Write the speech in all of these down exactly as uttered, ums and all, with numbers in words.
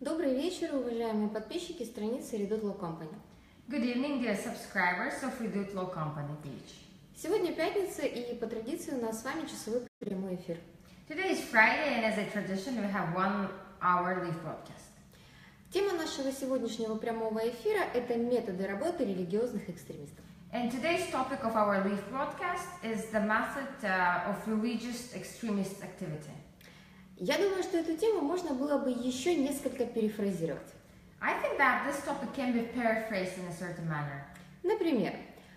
Добрый вечер, уважаемые подписчики страницы Redut Law Company. Good evening, dear subscribers of Redut Law Company page. Сегодня пятница, и по традиции у нас с вами часовой прямой эфир. Today is Friday, and as a tradition, we have one hour live broadcast. Тема нашего сегодняшнего прямого эфира – это методы работы религиозных экстремистов. And today's topic of our live broadcast is the method uh, of religious extremist activity. Я думаю, что эту тему можно было бы еще несколько перефразировать. I think that this topic can be paraphrased in a certain manner. Например,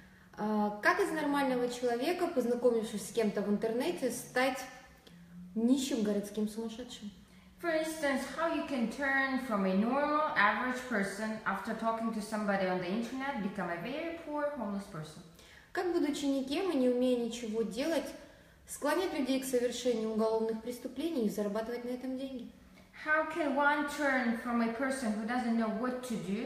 как из нормального человека, познакомившись с кем-то в интернете, стать нищим городским сумасшедшим? For instance, how you can turn from a normal, average person after talking to somebody on the internet, become a very poor, homeless person. Как, будучи никем и не умея ничего делать, склонять людей к совершению уголовных преступлений и зарабатывать на этом деньги? How can one turn from a person who doesn't know what to do,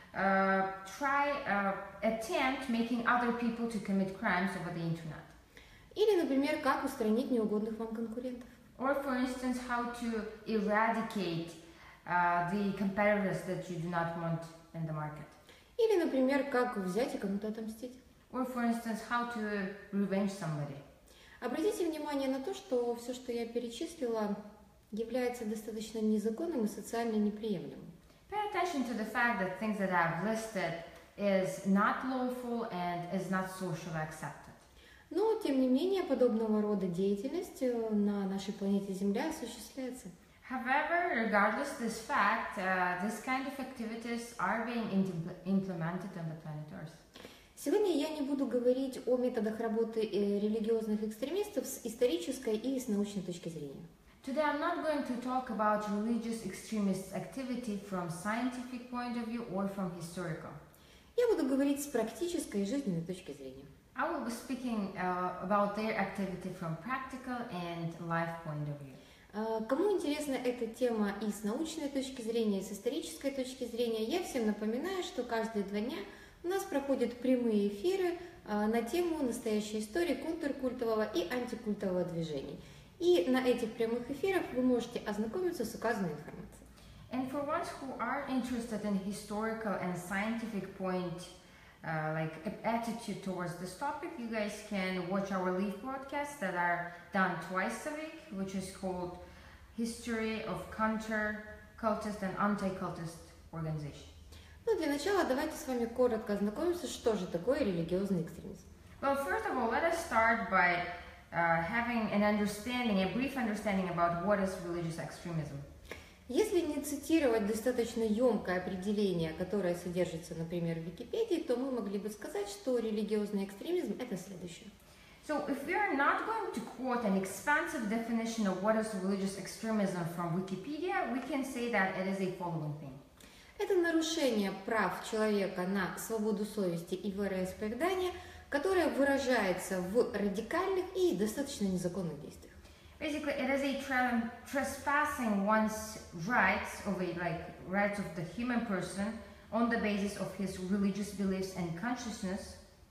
uh, try, uh, attempt making other people to commit crimes over the internet? Или, например, как устранить неугодных вам конкурентов? Or, for instance, how to eradicate uh, the competitors that you do not want in the market. Или, например, как взять и кому-то отомстить? Or, for instance, how to revenge somebody. Обратите внимание на то, что все, что я перечислила, является достаточно незаконным и социально неприемлемым. Pay attention to the fact that things that I've listed is not lawful and is not socially accepted. Но, тем не менее, подобного рода деятельность на нашей планете Земля осуществляется. However, regardless of this fact, uh, this kind of activities are being implemented on the planet Earth. Сегодня я не буду говорить о методах работы религиозных экстремистов с исторической и с научной точки зрения. Today I'm not going to talk about religious extremist activity from scientific point of view or from historical. Я буду говорить с практической и жизненной точки зрения. I will be speaking uh, about their activity from practical and life point of view. Uh, кому интересна эта тема и с научной точки зрения, и с исторической точки зрения, я всем напоминаю, что каждые два дня у нас проходят прямые эфиры uh, на тему настоящей истории контркультового и антикультового движений. И на этих прямых эфирах вы можете ознакомиться с указанной информацией. And for ones who are interested in historical and scientific point, uh, like attitude towards this topic, you guys can watch our live broadcasts that are done twice a week, which is called History of Counter-Cultist and Anti-Cultist Organization. Ну, для начала давайте с вами коротко ознакомимся, что же такое религиозный экстремизм. Well, first of all, let us start by uh, having an understanding, a brief understanding about what is religious extremism. Если не цитировать достаточно емкое определение, которое содержится, например, в Википедии, то мы могли бы сказать, что религиозный экстремизм – это следующее. So, if we are not going to quote an expansive definition of what is religious extremism from Wikipedia, we can say that it is a following thing. Это нарушение прав человека на свободу совести и вероисповедания, которое выражается в радикальных и достаточно незаконных действиях. Basically, it is a tra trespassing one's rights of a like rights of the human person on the basis of his religious beliefs and consciousness.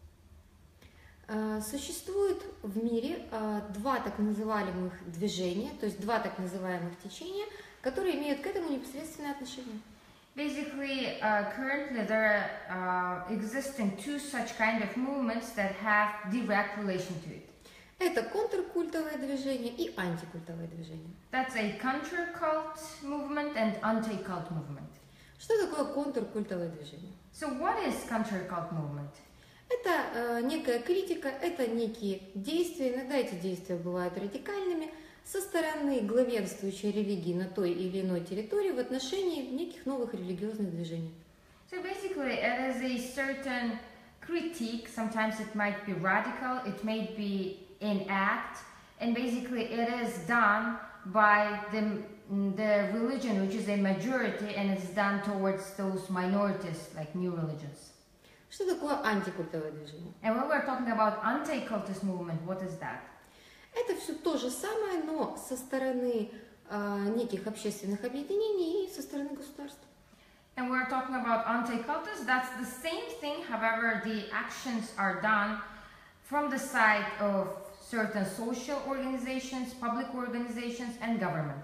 Uh, существует в мире uh, два так называемых движения, то есть два так называемых течения, которые имеют к этому непосредственное отношение. Basically, uh, currently there are uh, existing two such kind of movements that have direct relation to it. Это контркультовое движение и антикультовое движение. That's a counter-cult movement and anti-cult movement. Что такое контркультовое движение? So what is counter-cult movement? Это э, некая критика, это некие действия, иногда эти действия бывают радикальными, со стороны главенствующей религии на той или иной территории в отношении неких новых религиозных движений. So basically it is a certain critique, sometimes it might be radical, it may be in act, and basically it is done by the, the religion which is a majority and it's done towards those minorities like new religions. Что такое антикультовое движение? And when we're talking about anti-cultist movement, what is that? Это все то же самое, но со стороны э, неких общественных объединений и со стороны государства. And we're talking about anti-cultists, that's the same thing, however the actions are done from the side of certain social organizations, public organizations and government.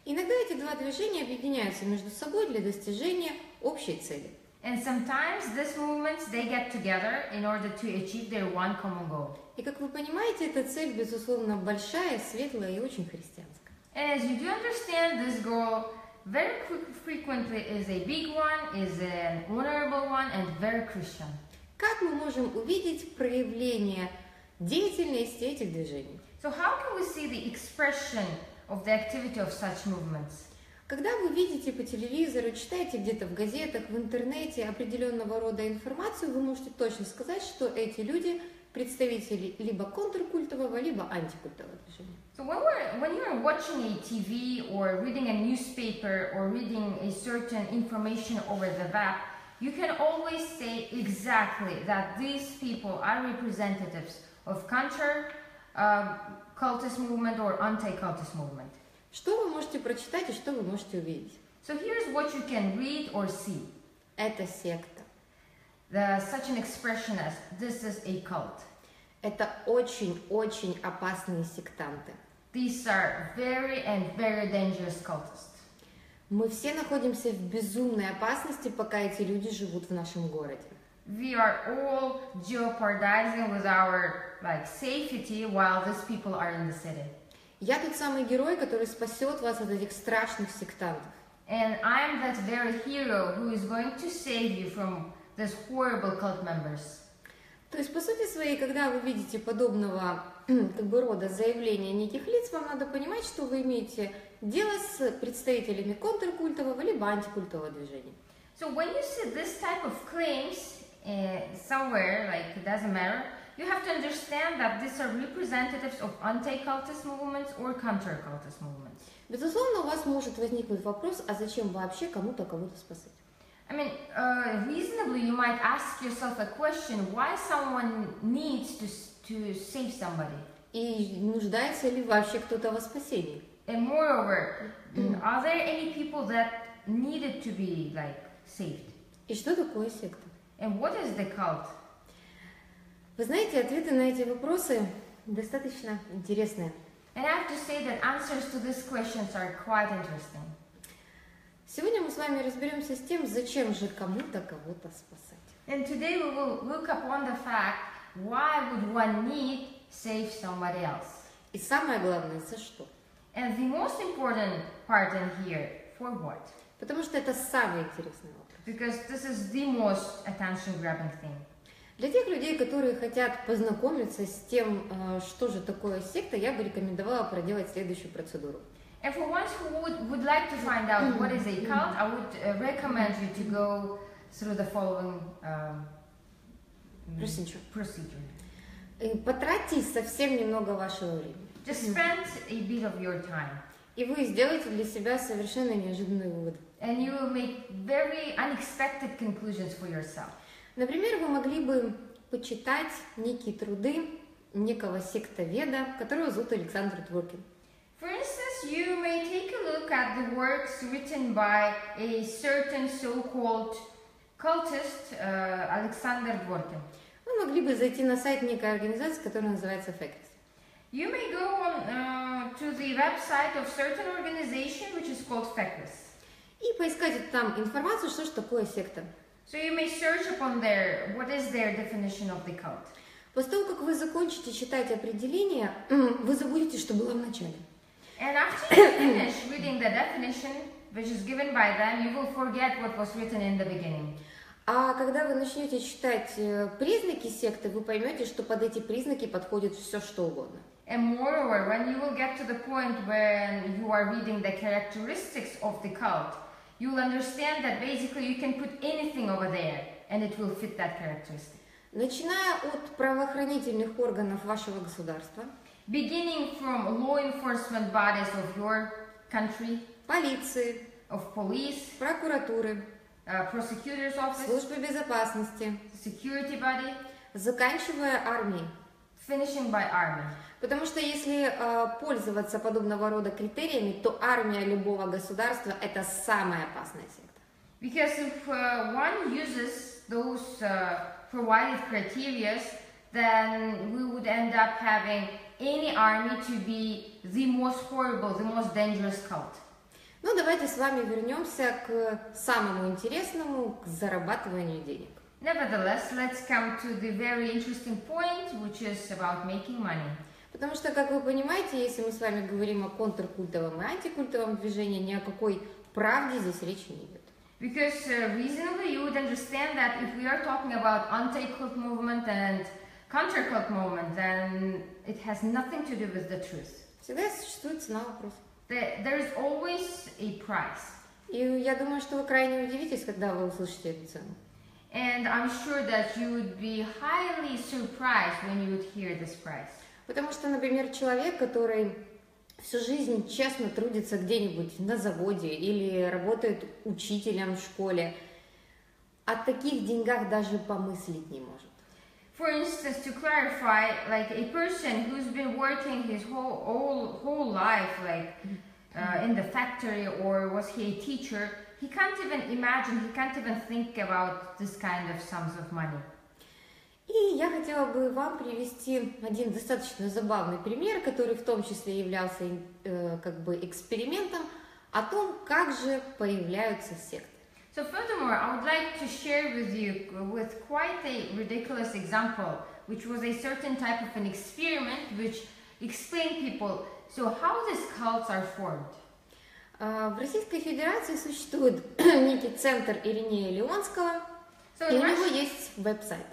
Иногда эти два движения объединяются между собой для достижения общей цели. And sometimes these movements, they get together in order to achieve their one common goal. И как вы понимаете, эта цель, безусловно, большая, светлая и очень христианская. And as you do understand, this goal very frequently is a big one, is an honorable one, and very Christian. Как мы можем увидеть проявление деятельности этих движений? So how can we see the expression of the activity of such movements? Когда вы видите по телевизору, читаете где-то в газетах, в интернете определенного рода информацию, вы можете точно сказать, что эти люди представители либо контркультового, либо антикультового движения. So when we're when you're watching a T V or reading a newspaper or reading a certain information over the web, you can always say exactly that these people are representatives of counter uh, cultist movement or anti-cultist movement. Что вы можете прочитать и что вы можете увидеть? So here's what you can read or see. Это секта. The, such an expression as this is a cult. Это очень-очень опасные сектанты. These are very and very dangerous cultists. Мы все находимся в безумной опасности, пока эти люди живут в нашем городе. We are all jeopardizing with our like safety while these people are in the city. Я тот самый герой, который спасет вас от этих страшных сектантов. And I'm that very hero who is going to save you from these horrible cult members. То есть, по сути своей, когда вы видите подобного как бы рода заявления неких лиц, вам надо понимать, что вы имеете дело с представителями контркультового либо антикультового движения. So when you see this type of claims uh, somewhere, like it doesn't matter, you have to understand that these are representatives of anti-cultist movements or counter-cultist movements. Безусловно, у вас может возникнуть вопрос, а зачем вообще кому-то кого-то спасать? I mean, uh, reasonably you might ask yourself a question, why someone needs to, to save somebody? И нуждается ли вообще кто-то во спасении? And moreover, are there any people that needed to be like saved? И что такое секта? And what is the cult? Вы знаете, ответы на эти вопросы достаточно интересные. And I have to say that answers to these questions are quite interesting. Сегодня мы с вами разберемся с тем, зачем же кому-то кого-то спасать. And today we will look upon the fact, why would one need save somebody else? И самое главное, за что? And the most important part in here, for what? Потому что это самый интересный вопрос. Because this is the most attention-grabbing thing. Для тех людей, которые хотят познакомиться с тем, что же такое секта, я бы рекомендовала проделать следующую процедуру. And for ones who would, would like to find out what is a cult, I would uh, recommend you to go through the following um, Procedure. procedure. Потратьте совсем немного вашего времени. Just spend a bit of your time. И вы сделаете для себя совершенно неожиданные выводы. And you will make very unexpected conclusions for yourself. Например, вы могли бы почитать некие труды некого сектоведа, которого зовут Александр Дворкин. For instance, you may take a look at the works written by a certain so-called cultist, uh, Alexander Dworkin. Вы могли бы зайти на сайт некой организации, которая называется Facts. You may go on uh, to the website of certain organization which is called Factus. И поискать там информацию, что же такое секта. So you may search upon there what is their definition of the cult. После того, как вы закончите читать определение, вы забудете, что было в начале. And after you finish reading the definition which is given by them, you will forget what was written in the beginning. А когда вы начнете читать признаки секты, вы поймете, что под эти признаки подходит все, что угодно. And moreover, when you will get to the point when you are reading the characteristics of the cult, you will understand that basically you can put anything over there and it will fit that characteristic. Начиная от правоохранительных органов вашего государства, beginning from law enforcement bodies of your country, полиции, of police, прокуратуры, uh, prosecutor's office, службы безопасности, security body, заканчивая армией. finishing by army. Потому что если э, пользоваться подобного рода критериями, то армия любого государства – это самая опасная секта. Because if uh, one uses those uh, provided criteria, then we would end up having any army to be the most horrible, the most dangerous cult. Ну, давайте с вами вернемся к самому интересному, к зарабатыванию денег. Nevertheless, let's come to the very interesting point, which is about making money. Потому что, как вы понимаете, если мы с вами говорим о контркультовом и антикультовом движении, ни о какой правде здесь речи не идет. Because uh, reasonably you would understand that if we are talking about anti-cult movement and counter-cult movement, then it has nothing to do with the truth. Всегда существует цена вопроса. There, there is always a price. И я думаю, что вы крайне удивитесь, когда вы услышите эту цену. And I'm sure that you would be highly surprised when you would hear this price. Потому что, например, человек, который всю жизнь честно трудится где-нибудь на заводе или работает учителем в школе, о таких деньгах даже помыслить не может. For instance, to clarify, like a person who's been working his whole whole, whole life, like uh, in the factory, or was he a teacher, he can't even imagine, he can't even think about this kind of sums of money. И я хотела бы вам привести один достаточно забавный пример, который в том числе являлся э, как бы экспериментом о том, как же появляются секты. So furthermore, I would like to share with you with quite a ridiculous example, which was a certain type of an experiment which explained people, so how these cults are formed. В Российской Федерации существует некий центр Иринея Леонского, So и у in него Russian, есть веб-сайт.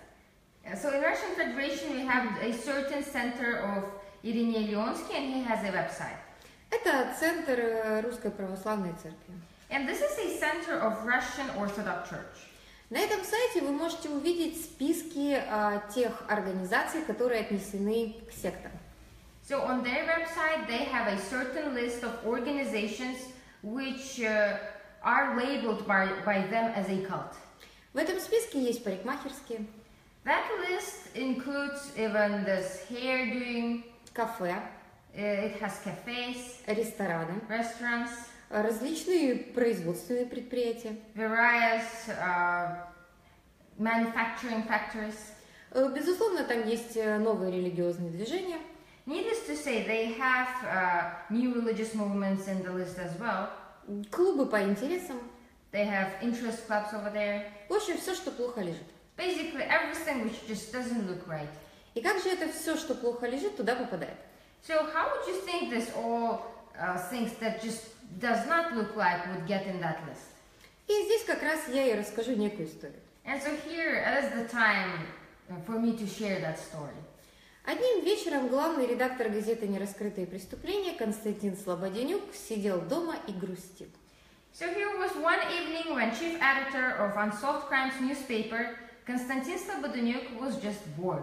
so in Russian Federation we have a certain center of Irinei Leonsky, and he has a website. Это центр Русской Православной Церкви. And this is a center of Russian Orthodox Church. На этом сайте вы можете увидеть списки а, тех организаций, которые отнесены к сектам. So on their website they have a certain list of organizations which uh, are labeled by, by them as a cult. В этом списке есть парикмахерские, That list includes even this hairdoing, кафе, uh, it has cafes, рестораны, restaurants, различные производственные предприятия. various uh, manufacturing factories. Э, Безусловно, там есть э, новые религиозные движения. Needless to say, they have uh, new religious movements in the list as well. Клубы по интересам. They have interest clubs over there. В общем, все, что плохо лежит. Basically everything which just doesn't look right. И как же это все, что плохо лежит, туда попадает? So how would you think this all uh, things that just does not look like would get in that list? И здесь как раз я и расскажу некую историю. And so here is the time for me to share that story. Одним вечером главный редактор газеты «Нераскрытые преступления» Константин Слободенюк сидел дома и грустил. So here was one evening when chief editor of Unsolved Crimes newspaper Konstantin Slobodanyuk was just bored.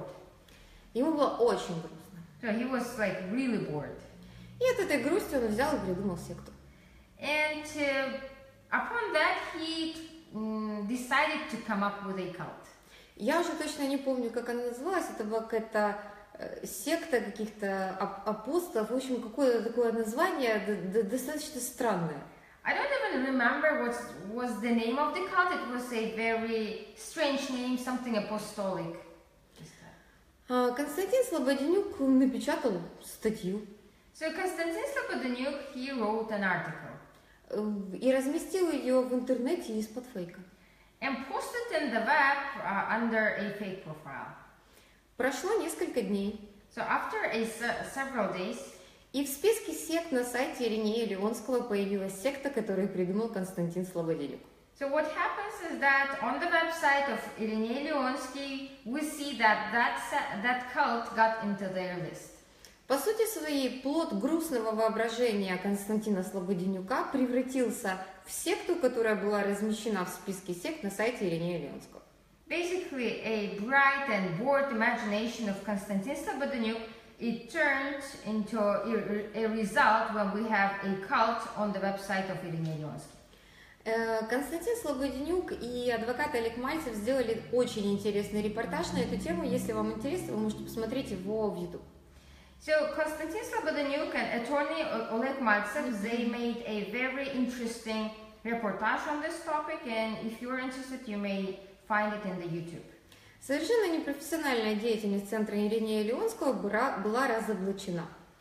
Ему было очень грустно. So he was like really bored. И от этой грусти он взял и придумал секту. And uh, upon that he mm, decided to come up with a cult. Я уже точно не помню, как она называлась. Это была какая-то э, секта каких-то ап- апостолов. В общем, какое-то такое название д- д- достаточно странное. I don't even remember what was the name of the cult. It was a very strange name, something apostolic. А Константин Слободенюк напечатал статью So Konstantin Slobodanyuk, he wrote an article э, и разместил ее в интернете из-под фейка. and posted in the web uh, under a fake profile. Прошло несколько дней, So after a se- several days, и в списке сект на сайте Иринея Леонского появилась секта, которую придумал Константин Слободенюк. so what happens is that on the website of Irinei Leonsky, we see that that, se- that cult got into their list. По сути своей, плод грустного воображения Константина Слободенюка превратился в секту, которая была размещена в списке сект на сайте Иринея Леонского. Basically, a bright and bored imagination of Konstantin Slobodanyuk, it turned into a, a result when we have a cult on the website of Irinei Leonsky. Э, Константин Слободенюк и адвокат Олег Мальцев сделали очень интересный репортаж на эту тему. Если вам интересно, вы можете посмотреть его в YouTube. So Konstantin Slobodanyuk and attorney Oleg Maltsev, they made a very interesting reportage on this topic, and if you're interested, you may find it in the YouTube. Совершенно непрофессиональная деятельность центра Иринея Леонского была, была разоблачена.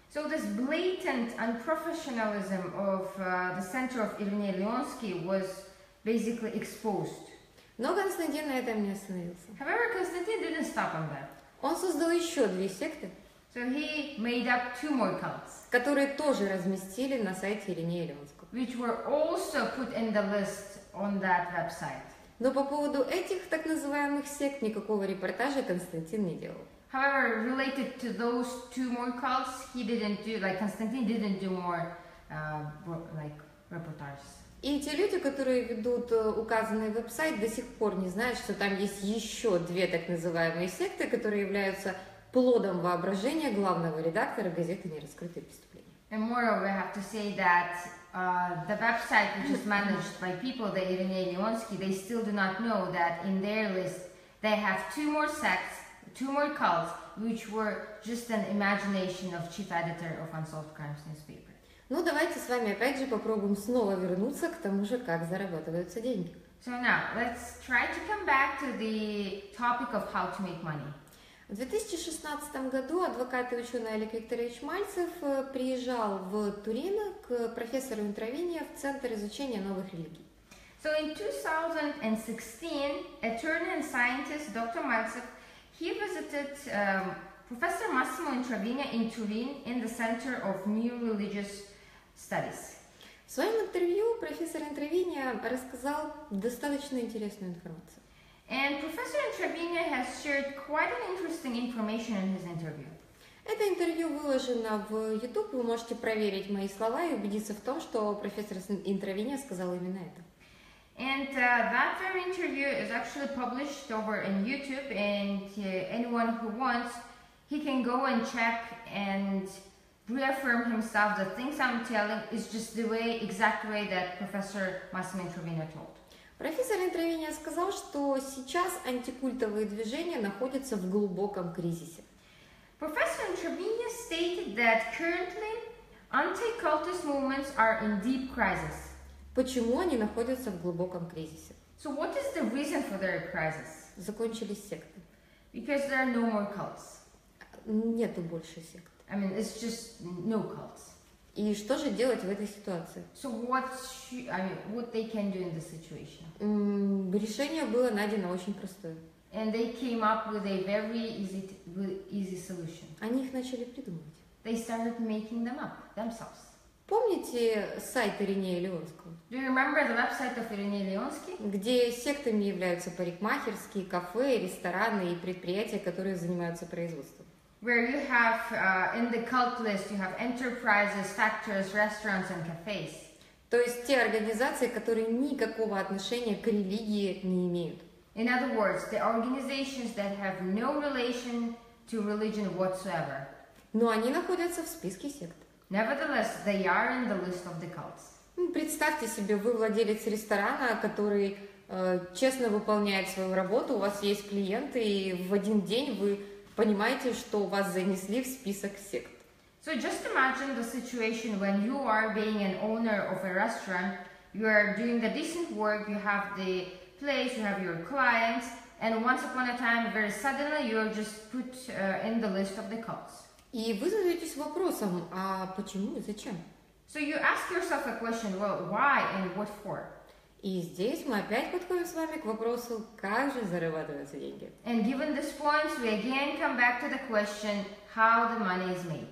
So this blatant unprofessionalism of uh, the center of Irina Leonsky was basically exposed. Но Константин на этом не остановился. However, Konstantin didn't stop on that. Он создал еще две секты, So he made up two more cults, которые тоже разместили на сайте Иринея Леонского. which were also put in the list on that website. Но по поводу этих так называемых сект никакого репортажа Константин не делал. However, related to those two more cults, he didn't do, like Konstantin didn't do more, uh, like, reportages. И те люди, которые ведут указанный веб-сайт, до сих пор не знают, что там есть еще две так называемые секты, которые являются плодом воображения главного редактора газеты «Нераскрытые преступления». And moreover, I have to say that uh, the website, which is managed by people, the Irina Leonsky, they still do not know that in their list they have two more sects, two more cults, which were just an imagination of chief editor of Unsolved Crimes newspaper. Ну, давайте с вами опять же попробуем снова вернуться к тому же, как зарабатываются деньги. So now, let's try to come back to the topic of how to make money. В две тысячи шестнадцатом году адвокат и ученый Олег Викторович Мальцев приезжал в Турин к профессору Интровиния в Центр изучения новых религий. So in two thousand sixteen, attorney and scientist Doctor Maltsev, he visited um, Professor Massimo Intravinia in Turin in the Center of New Religious Studies. В своем интервью профессор Интровиния рассказал достаточно интересную информацию. And Professor Intravinia has shared quite an interesting information in his interview. Это интервью выложено в YouTube, вы можете проверить мои слова и убедиться в том, что профессор Интровиния сказал именно это. And uh, that very interview is actually published over in YouTube, and uh, anyone who wants, he can go and check and reaffirm himself that things I'm telling is just the way, exact way that Professor Massimo Intravinia told. Профессор Интровиния сказал, что сейчас антикультовые движения находятся в глубоком кризисе. Professor Intravinia stated that currently anti-cultist movements are in deep crisis. Почему они находятся в глубоком кризисе? So what is the reason for their crisis? Закончились секты. Because there are no more cults. Нету больше сект. I mean, it's just no cults. И что же делать в этой ситуации? So what should, I mean, what they can do in this situation? М, Решение было найдено очень простое. And they came up with a very easy, t- with easy solution. Они их начали придумывать. They started making them up themselves. Помните сайт Иринея Леонского, Do you remember the website of Irina Leonsky? где сектами являются парикмахерские, кафе, рестораны и предприятия, которые занимаются производством? Where you have, uh, in the cult list, you have enterprises, factories, restaurants, and cafes. То есть те организации, которые никакого отношения к религии не имеют. In other words, the organizations that have no relation to religion whatsoever. Но они находятся в списке сект. Nevertheless, they are in the list of the cults. Ну, представьте себе, вы владелец ресторана, который э, честно выполняет свою работу, у вас есть клиенты, и в один день вы понимаете, что вас занесли в список сект. So just imagine the situation when you are being an owner of a restaurant, you are doing the decent work, you have the place, you have your clients, and once upon a time, very suddenly, you are just put uh, in the list of the cults. И вы задаетесь вопросом, а почему и зачем? So you ask yourself a question, well, why and what for? И здесь мы опять подходим с вами к вопросу, как же зарабатываются деньги. And given this point, we again come back to the question, how the money is made.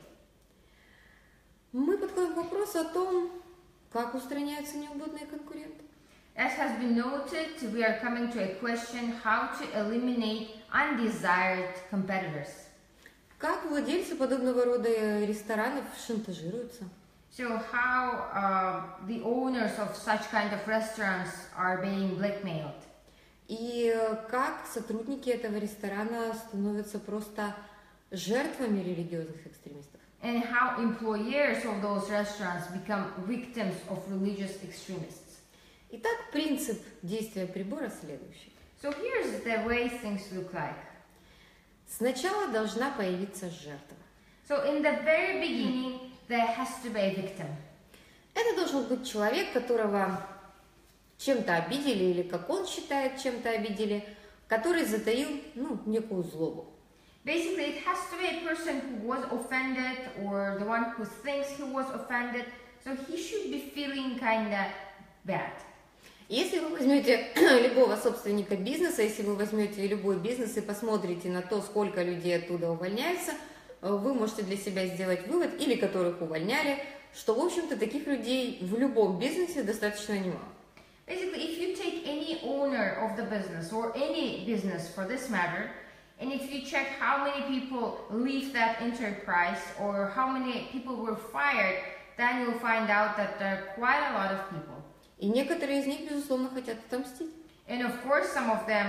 Мы подходим к вопросу о том, как устраняются неугодные конкуренты. As has been noted, we are coming to a question, how to eliminate undesired competitors. Как владельцы подобного рода ресторанов шантажируются? So how uh, the owners of such kind of restaurants are being blackmailed. И как сотрудники этого ресторана становятся просто жертвами религиозных экстремистов. And how employers of those restaurants become victims of religious extremists. Итак, принцип действия прибора следующий. So here's the way things look like. Сначала должна появиться жертва. So in the very beginning, there has to be a victim. Это должен быть человек, которого чем-то обидели, или как он считает, чем-то обидели, который затаил, ну, некую злобу. Basically, it has to be a person who was offended or the one who thinks he was offended. So he should be feeling kind of bad. Если вы возьмете любого собственника бизнеса, если вы возьмете любой бизнес и посмотрите на то, сколько людей оттуда увольняются, вы можете для себя сделать вывод, или которых увольняли, что, в общем-то, таких людей в любом бизнесе достаточно немало. Basically, if you take any owner of the business or any business for this matter, and if you check how many people leave that enterprise or how many people were fired, then you'll find out that there are quite a lot of people. И некоторые из них, безусловно, хотят отомстить. And of course, some of them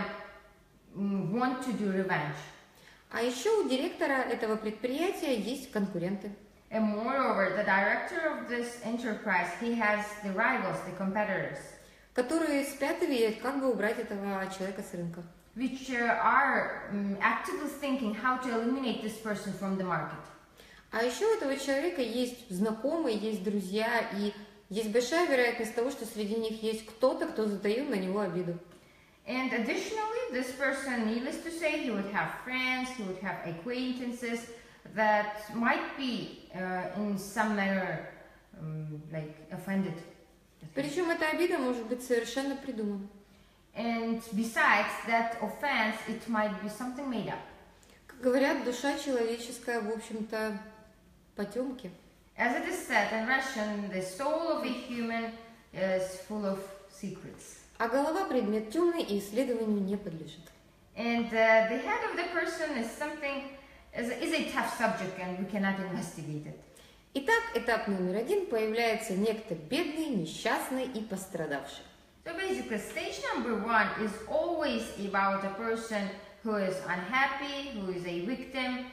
mm, want to do revenge. А еще у директора этого предприятия есть конкуренты. And moreover, the director of this enterprise, he has the rivals, the competitors, которые спят и видят, как бы убрать этого человека с рынка. which uh, are um, actively thinking how to eliminate this person from the market. А еще у этого человека есть знакомые, есть друзья, и есть большая вероятность того, что среди них есть кто-то, кто затаил на него обиду. And additionally, this person, needless to say, he would have friends, he would have acquaintances that might be uh, in some manner um, like offended. Причем эта обида может быть совершенно придумана. And besides that offense, it might be something made up. Как говорят, душа человеческая, в общем-то, потемки. As it is said in Russian, the soul of a human is full of secrets. А голова предмет темный и исследованию не подлежит. And uh, the head of the person is something, is a, is a tough subject and we cannot investigate it. Итак, этап номер один, появляется некто бедный, несчастный и пострадавший. So basically, stage number one is always about a person who is unhappy, who is a victim.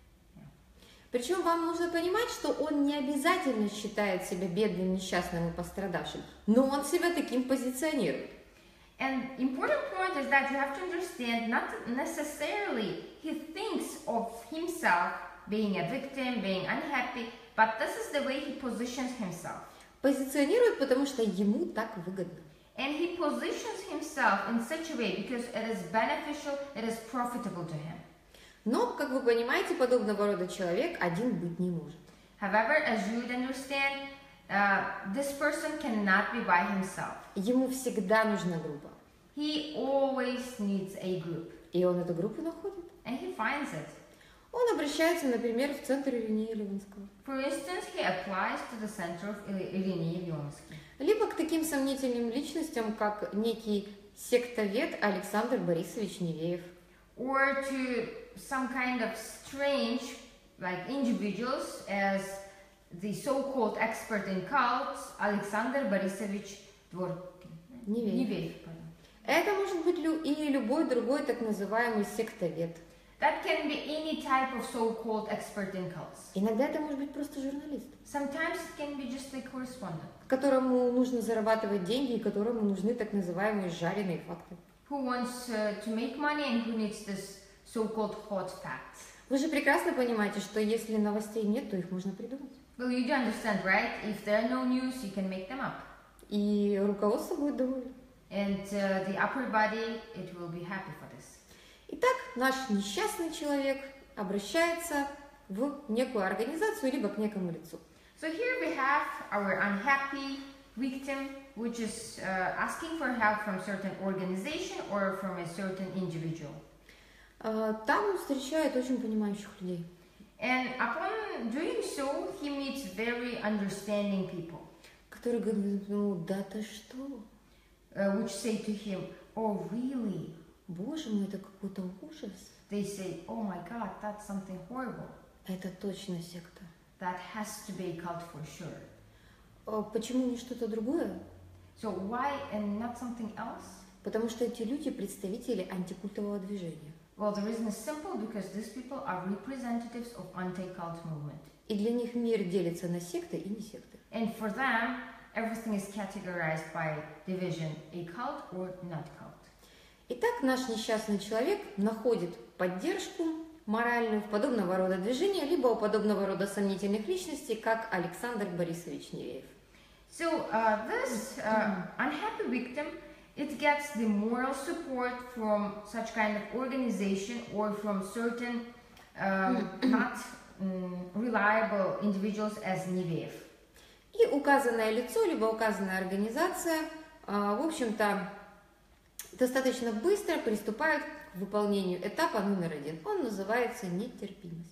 Причем вам нужно понимать, что он не обязательно считает себя бедным, несчастным и пострадавшим, но он себя таким позиционирует. And important point is that you have to understand not necessarily he thinks of himself being a victim, being unhappy, but this is the way he positions himself. Позиционирует, потому что ему так выгодно. And he positions himself in such a way because it is beneficial, it is profitable to him. Но, как вы понимаете, подобного рода человек один быть не может. However, as you would understand, uh, this person cannot be by himself. Ему всегда нужна группа. He always needs a group. И он эту группу находит. And he finds it. Он обращается, например, в центр Иринея Ливонского. For instance, he applies to the center of Irinei Lyonsky. Либо к таким сомнительным личностям, как некий сектовед Александр Борисович Невеев. Or to some kind of strange, like individuals, as the so-called expert in cults, Alexander Borisovich Dvorkin. Невеев. Невеев, pardon. Это может быть лю- и любой другой так называемый сектовед. That can be any type of so-called expert in cults. Иногда это может быть просто журналист, Sometimes it can be just a correspondent которому нужно зарабатывать деньги и которому нужны так называемые жареные факты. who wants uh, to make money and who needs this so-called hot facts. Вы же прекрасно понимаете, что если новостей нет, то их можно придумать. Well, you do understand, right? If there are no news, you can make them up. И руководство будет довольно. And uh, the upper body, it will be happy for this. Итак, наш несчастный человек обращается в некую организацию, либо к некому лицу. So here we have our unhappy victim, which is uh, asking for help from certain organization or from a certain individual. А, Там он встречает очень понимающих людей, And upon doing so, he meets very understanding people, которые говорят, ну да ты что, uh, which say to him, "Oh, really?" боже мой, это какой-то ужас. They say, "Oh my God, that's something horrible. Это точно секта. That has to be a cult for sure." А почему не что-то другое? So why and not something else? Потому что эти люди представители антикультового движения. Well, the reason is simple because these people are representatives of anti-cult movement. И для них мир делится на секты и не секты. And for them, everything is categorized by division, a cult or not cult. Итак, наш несчастный человек находит поддержку моральную в подобного рода движения, либо у подобного рода сомнительных личностей, как Александр Борисович Невеев. So uh, this uh, unhappy victim, it gets the moral support from such kind of organization or from certain um, not um, reliable individuals as Niveev. И указанное лицо, либо указанная организация, в общем-то, достаточно быстро приступают к выполнению этапа номер один. Он называется нетерпимость.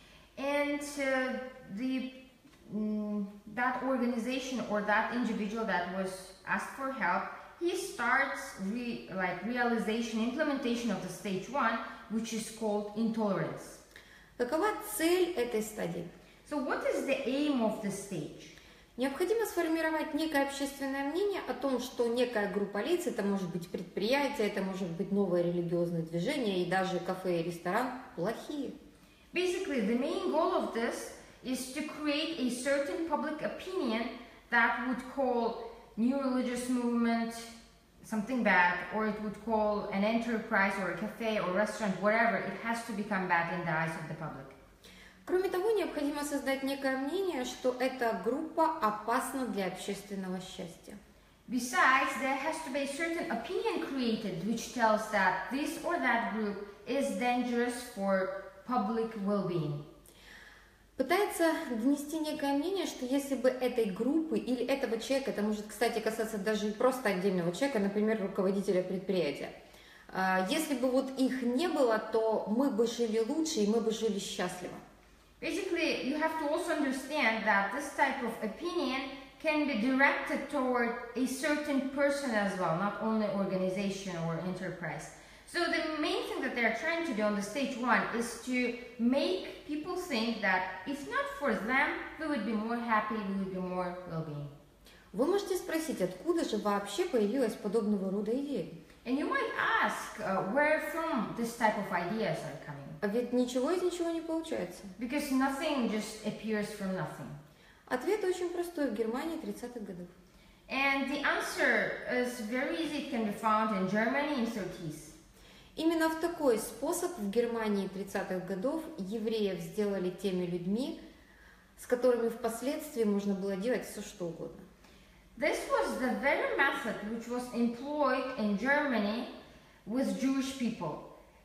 And uh, the um, that organization or that individual that was asked for help, he starts re, like realization, implementation of the stage one, which is called intolerance. Какова цель этой стадии? So what is the aim of the stage? Необходимо сформировать некое общественное мнение о том, что некая группа лиц, это может быть предприятие, это может быть новое религиозное движение и даже кафе и ресторан, плохие. Basically, the main goal of this is to create a certain public opinion that would call new religious movement something bad, or it would call an enterprise or a cafe or restaurant, whatever, it has to become bad in the eyes of the public. Кроме того, необходимо создать некое мнение, что эта группа опасна для общественного счастья. Besides, there has to be a certain opinion created which tells that this or that group is dangerous for public well-being. Пытается донести некое мнение, что если бы этой группы или этого человека, это может, кстати, касаться даже и просто отдельного человека, например, руководителя предприятия, если бы вот их не было, то мы бы жили лучше и мы бы жили счастливо. Basically, you have to also understand that this type of opinion can be directed toward a certain person as well, not only organization or enterprise. So the main thing that they're trying to do on the stage one is to make people think that if not for them, we would be more happy, we would be more well-being. Вы можете спросить, откуда же вообще появилась подобного рода идея? And you might ask uh, where from this type of ideas are coming. А ведь ничего из ничего не получается. Because nothing just appears from nothing. Ответ очень простой: в Германии тридцатых годов. And the answer is very easy. It can be found in Germany in thirties. Именно в такой способ в Германии тридцатых годов евреев сделали теми людьми, с которыми впоследствии можно было делать все, что угодно. This was the very method which was employed in Germany with Jewish people.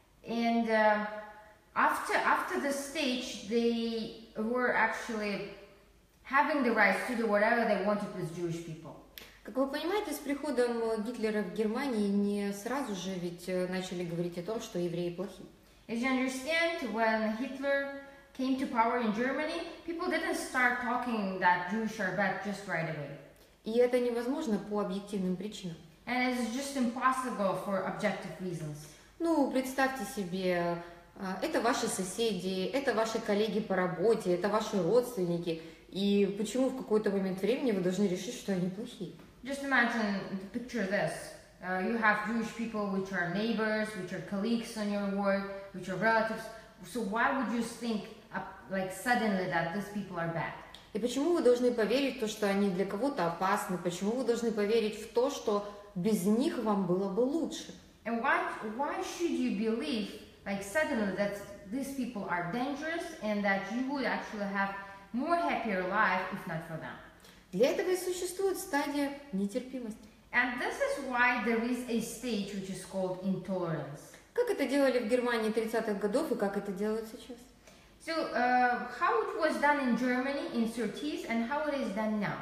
And uh, after, after the stage, they were actually having the rights to do whatever they wanted with Jewish people. Как вы понимаете, с приходом Гитлера в Германии не сразу же ведь начали говорить о том, что евреи плохие. As you understand, when Hitler came to power in Germany, people didn't start talking that Jewish are bad just right away. И это невозможно по объективным причинам. And it's just impossible for objective reasons. Ну, представьте себе, это ваши соседи, это ваши коллеги по работе, это ваши родственники. И почему в какой-то момент времени вы должны решить, что они плохие? Just imagine, picture this. Uh, you have Jewish people which are neighbors, which are colleagues on your work, which are relatives. So why would you think, uh, like suddenly, that these people are bad? И почему вы должны поверить в то, что они для кого-то опасны? Почему вы должны поверить в то, что без них вам было бы лучше? And why, why should you believe, like suddenly, that these people are dangerous and that you would actually have more happier life if not for them? Для этого и существует стадия нетерпимости. And this is why there is a stage which is called intolerance. Как это делали в Германии тридцатых годов и как это делают сейчас? So, uh, how it was done in Germany in thirties and how it is done now?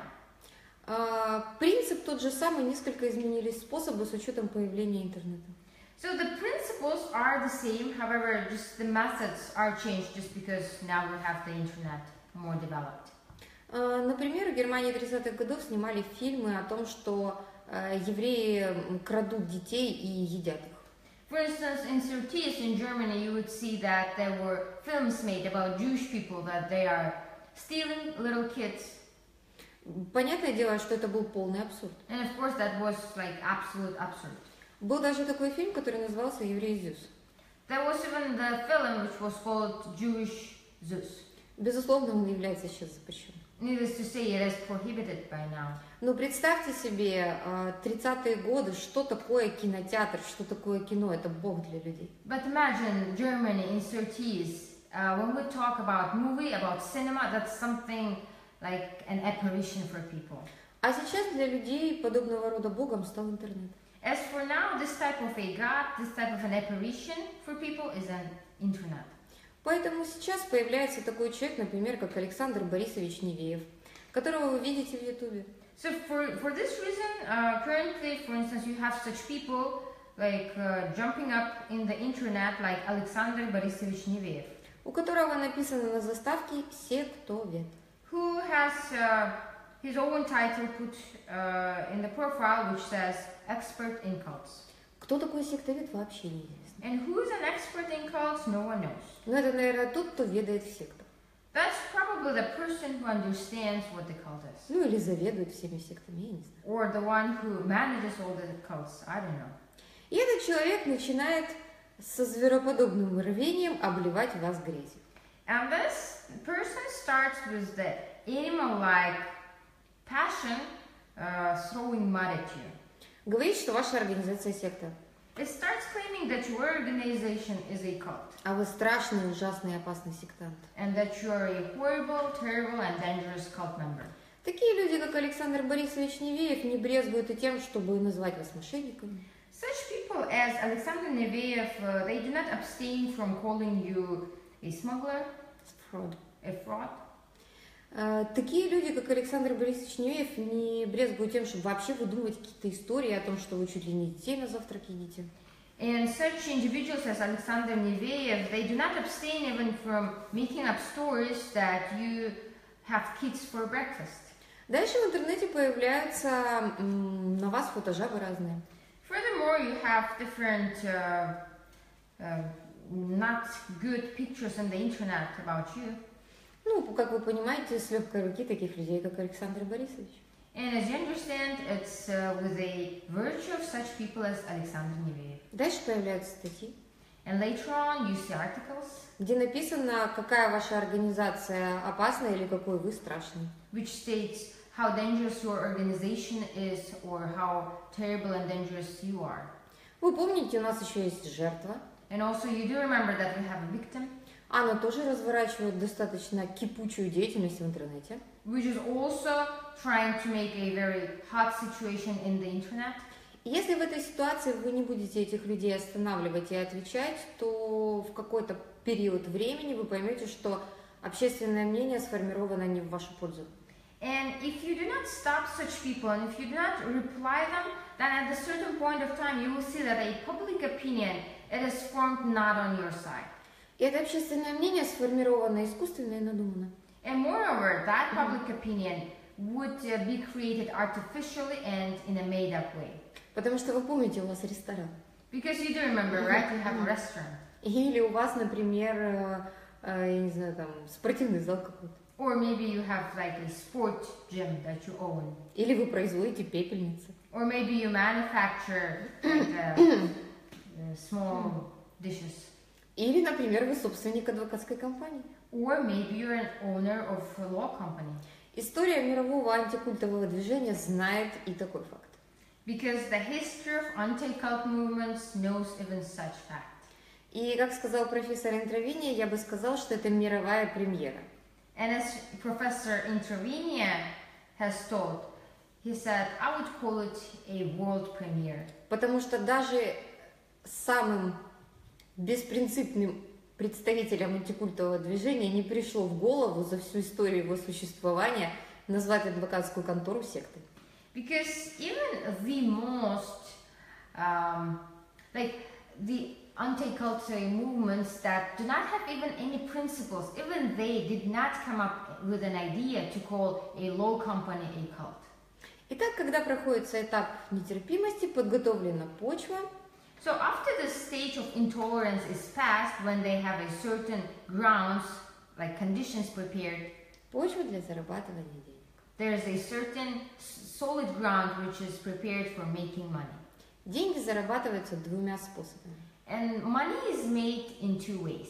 Uh, принцип тот же самый, несколько изменились способы с учетом появления интернета. So the principles are the same, however, just the methods are changed just because now we have the internet more developed. Uh, например, в Германии тридцатых годов снимали фильмы о том, что uh, евреи крадут детей и едят их. For instance, in thirties in Germany, you would see that there were films made about Jewish people that they are stealing little kids. Понятное дело, что это был полный абсурд. And of course, that was like absolute absurd. Был даже такой фильм, который назывался «Еврей Зюс». There was even the film which was called Jewish Zeus. Безусловно, он является сейчас запрещенным. Needless to say, it is prohibited by now. Но представьте себе, тридцатые годы, что такое кинотеатр, что такое кино, это бог для людей. But imagine Germany in thirties, uh, when we talk about movie, about cinema, that's something like an apparition for people. А сейчас для людей подобного рода богом стал интернет. As for now, this type of a god, this type of an apparition for people is an internet. Поэтому сейчас появляется такой человек, например, как Александр Борисович Невеев, которого вы видите в Ютубе. So for, for this reason, uh, currently, for instance, you have such people like uh, jumping up in the internet like Alexander Borisovich Neveev, у которого написано на заставке «Сектовед», who has uh, his own title put uh, in the profile which says expert in cults. Кто такой сектовед, вообще неизвестно. And who's an expert in cults? No one knows. Но это, наверное, тот, кто ведает в сектах. That's probably the person who understands what the cult is. Ну или заведует всеми сектами, я не знаю. Or the one who manages all the cults. I don't know. И этот человек начинает со звероподобным рвением обливать вас грязью. And this person starts with the animal-like passion uh, throwing mud at you. Говорит, что ваша организация секта. It starts claiming that your organization is a cult. А вы страшный, ужасный и опасный сектант. And that you are a horrible, terrible and dangerous cult member. Такие люди, как Александр Борисович Невеев, не брезгуют и тем, чтобы назвать вас мошенниками. Such people as Alexander Neveev, uh, they do not abstain from calling you a smuggler, Fraud. a fraud. А, такие люди, как Александр Борисович Невеев, не брезгуют тем, чтобы вообще выдумывать какие-то истории о том, что вы чуть ли не детей на завтрак едите. And such individuals as Alexander Neveev, they do not abstain even from making up stories that you have kids for breakfast. Дальше в интернете появляются м, на вас фотожабы разные. Furthermore, you have different uh, uh, not good pictures on the internet about you. Ну, как вы понимаете, с легкой руки таких людей, как Александр Борисович. And as you understand, it's uh, with a virtue of such people as Alexander Neveev. Дальше появляются статьи, And later on, you see articles где написано, какая ваша организация опасная или какой вы страшный. which states how dangerous your organization is or how terrible and dangerous you are. Вы помните, у нас еще есть жертва. And also, you do remember that we have a victim, Она тоже разворачивает достаточно кипучую деятельность в интернете. which is also trying to make a very hot situation in the internet. И если в этой ситуации вы не будете этих людей останавливать и отвечать, то в какой-то период времени вы поймете, что общественное мнение сформировано не в вашу пользу. And if you do not stop such people and if you do not reply them, then at a certain point of time you will see that a public opinion it is formed not on your side. И это общественное мнение сформировано искусственно и надуманно. And moreover, that public opinion would uh, be created artificially and in a made-up way. Потому что вы помните, у вас ресторан. Because you do remember, right? You have a restaurant. Или у вас, например, э, э, я не знаю, там, спортивный зал какой-то. Or maybe you have like a sport gym that you own. Или вы производите пепельницы. Or maybe you manufacture like, uh, uh, small dishes. Или, например, вы собственник адвокатской компании. Or maybe you're an owner of a law company. История мирового антикультового движения знает и такой факт. Because the history of anti-cult movements knows even such fact. И, как сказал профессор Интровиния, я бы сказал, что это мировая премьера. And as Professor Intravinia has told, he said, I would call it a world premiere. Потому что даже самым беспринципным представителям антикультового движения не пришло в голову за всю историю его существования назвать адвокатскую контору сектой. Because even the most, um, like the anti-cult movements that do not have even any principles, even they did not come up with an idea to call a law company a cult. Итак, когда проходится этап нетерпимости, подготовлена почва. So after the stage of intolerance is passed, when they have a certain grounds, like conditions prepared, Почва для зарабатывания денег. there is a certain solid ground which is prepared for making money. Деньги зарабатываются двумя способами. And money is made in two ways.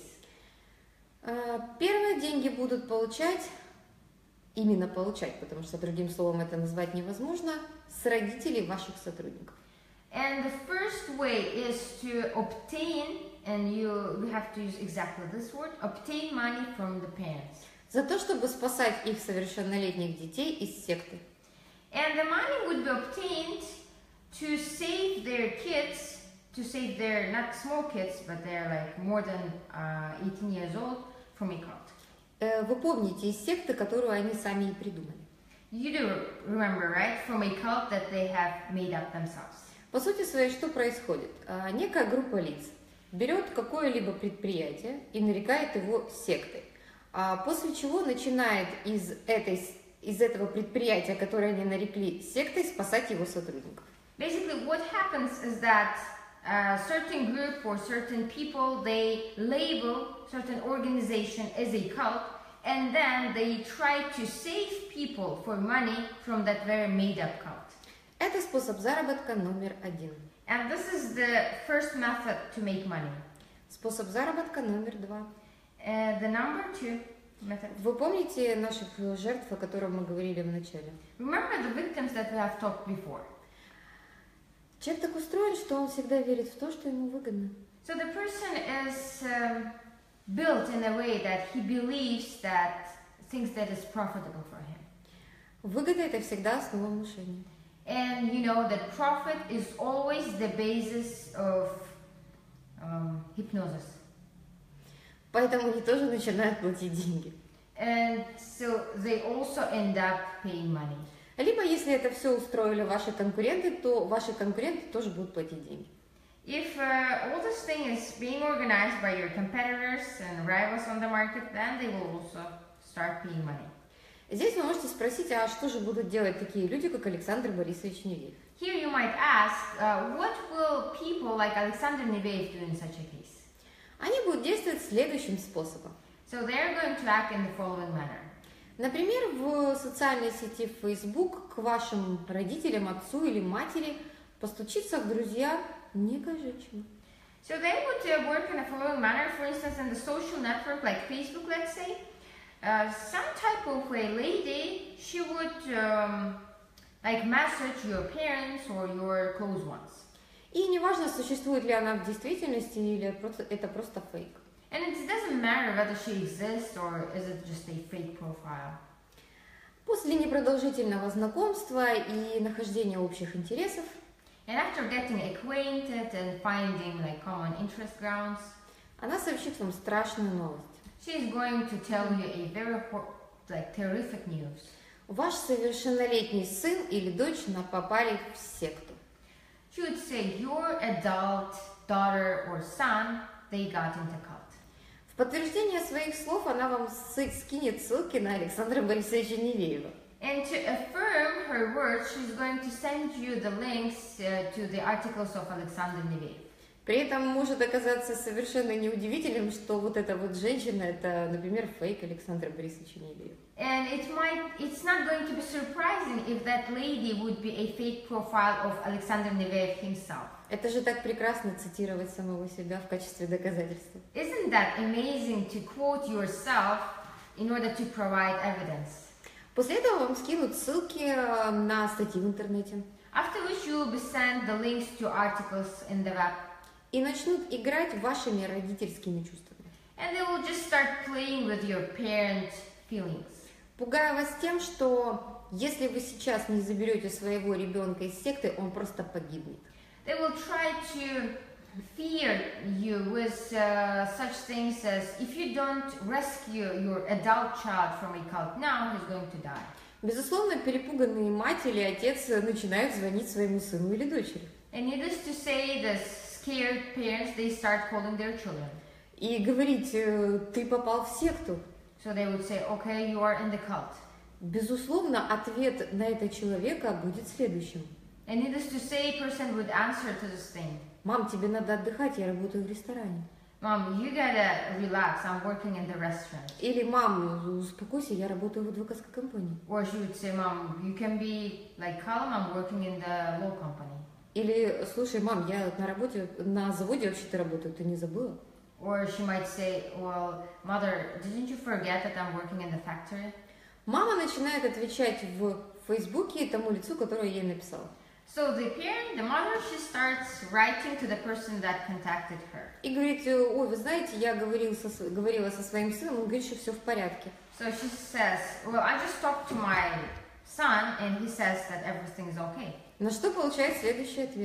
Э, Первое, деньги будут получать, именно получать, потому что другим словом это назвать невозможно, с родителей ваших сотрудников. And the first way is to obtain, and you, you have to use exactly this word, obtain money from the parents. За то, чтобы спасать их совершеннолетних детей из секты. And the money would be obtained to save their kids to save their, not small kids, but they're like more than uh, eighteen years old from a cult. Э, Вы помните из секты, которую они сами и придумали. You do remember, right? From a cult that they have made up themselves. По сути своей, что происходит? А, Некая группа лиц берет какое-либо предприятие и нарекает его сектой, а после чего начинает из, этой, из этого предприятия, которое они нарекли сектой, спасать его сотрудников. Basically, what happens is that a certain group or certain people, they label certain organization as a cult, and then they try to save people for money from that very made-up cult. Это способ заработка номер один. And this is the first method to make money. Способ заработка номер два. Uh, the number two method. Вы помните наших жертв, о которых мы говорили в начале? Remember the victims that we have talked before. Человек так устроен, что он всегда верит в то, что ему выгодно. So the person is um, built in a way that he believes that things that is profitable for him. Выгода – это всегда основа внушения. And you know that profit is always the basis of um, hypnosis. Поэтому они тоже начинают платить деньги. And so they also end up paying money. Либо, если это все устроили ваши конкуренты, то ваши конкуренты тоже будут платить деньги. If uh, all this thing is being organized by your competitors and rivals on the market, then they will also start paying money. Здесь вы можете спросить, а что же будут делать такие люди, как Александр Борисович Невеев? Here you might ask, uh, what will people like Alexander Neveev do in such a case? Они будут действовать следующим способом. So they are going to act in the following manner. Например, в социальной сети Facebook к вашим родителям, отцу или матери постучится в друзья некая женщина. So they would uh, work in the following manner. For instance, in the social network like Facebook, let's say, uh, some type of a lady, she would um, like message your parents or your close ones. И неважно, существует ли она в действительности или это просто фейк. And it doesn't matter whether she exists or is it just a fake profile. После непродолжительного знакомства и нахождения общих интересов, And after getting acquainted and finding like common interest grounds, она сообщит вам страшную новость. she is going to tell you a very like terrific news. Ваш совершеннолетний сын или дочь попали в секту. She would say your adult daughter or son, they got into cult. В подтверждение своих слов она вам скинет ссылки на Александра Борисовича Невеева. And to affirm her words, she's going to send you the links uh, to the articles of Alexander Neveev. При этом может оказаться совершенно неудивительным, что вот эта вот женщина, это, например, фейк Александра Борисовича Невеева. And it might, it's not going to be surprising if that lady would be a fake profile of Alexander Neveev himself. Это же так прекрасно цитировать самого себя в качестве доказательства. Isn't that amazing to quote yourself in order to provide evidence? После этого вам скинут ссылки на статьи в интернете. After which you will be sent the links to articles in the web. И начнут играть вашими родительскими чувствами. And they will just start playing with your parent feelings. Пугая вас тем, что если вы сейчас не заберете своего ребенка из секты, он просто погибнет. They will try to fear you with uh, such things as if you don't rescue your adult child from a cult now, he's going to die. Безусловно, перепуганные мать или отец начинают звонить своему сыну или дочери. And needless to say, the scared parents, they start calling their children. И говорить, ты попал в секту. So they would say, okay, you are in the cult. Безусловно, ответ на это человека будет следующим. And needless to say, a person would answer to this thing. Мам, тебе надо отдыхать, я работаю в ресторане. Mom, you gotta relax, I'm working in the restaurant. Или, мам, успокойся, я работаю в адвокатской компании. Or she would say, Mom, you can be like calm, I'm working in the law company. Или, слушай, мам, я на работе, на заводе вообще-то работаю, ты не забыла? Or she might say, well, mother, didn't you forget that I'm working in the factory? Мама начинает отвечать в Фейсбуке тому лицу, которое я ей написала. So the parent, the mother, she starts writing to the person that contacted her. И говорит, ой, вы знаете, я говорил со, говорила со своим сыном, он говорит, что все в порядке. So she says, well, I just talked to my son, and he says that everything is okay. На что получает следующий ответ?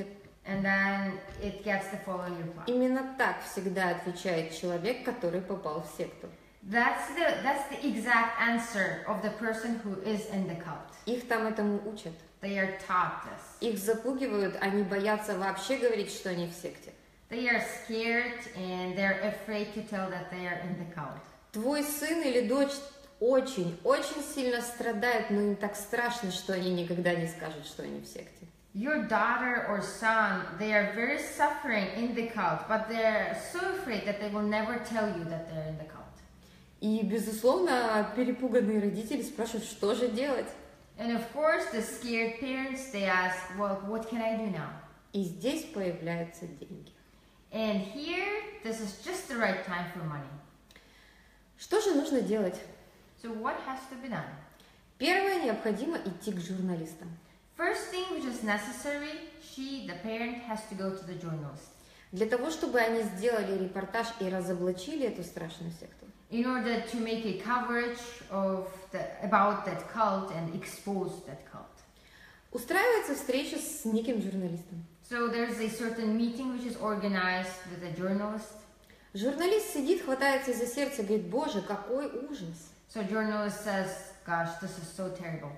And then it gets the following reply. Именно так всегда отвечает человек, который попал в секту. That's the that's the exact answer of the person who is in the cult. Их там этому учат. They are taught this. Их запугивают, они боятся вообще говорить, что они в секте. They are scared and they're afraid to tell that they are in the cult. Твой сын или дочь очень-очень сильно страдают, но им так страшно, что они никогда не скажут, что они в секте. Your daughter or son, they are very suffering in the cult, but they're so afraid that they will never tell you that they're in the cult. И, безусловно, перепуганные родители спрашивают, что же делать? And of course, the scared parents, they ask, well, what can I do now? И здесь появляются деньги. And here, this is just the right time for money. Что же нужно делать? So what has to be done? Первое, необходимо идти к журналистам. First thing which is necessary, she, the parent, has to go to the journalist. Для того, чтобы они сделали репортаж и разоблачили эту страшную секту. In order to make a coverage of the, about that cult and expose that cult. Устраивается встреча с неким журналистом. So there's a certain meeting which is organized with a journalist. Журналист сидит, хватается за сердце, говорит, боже, какой ужас. So journalist says, gosh, this is so terrible.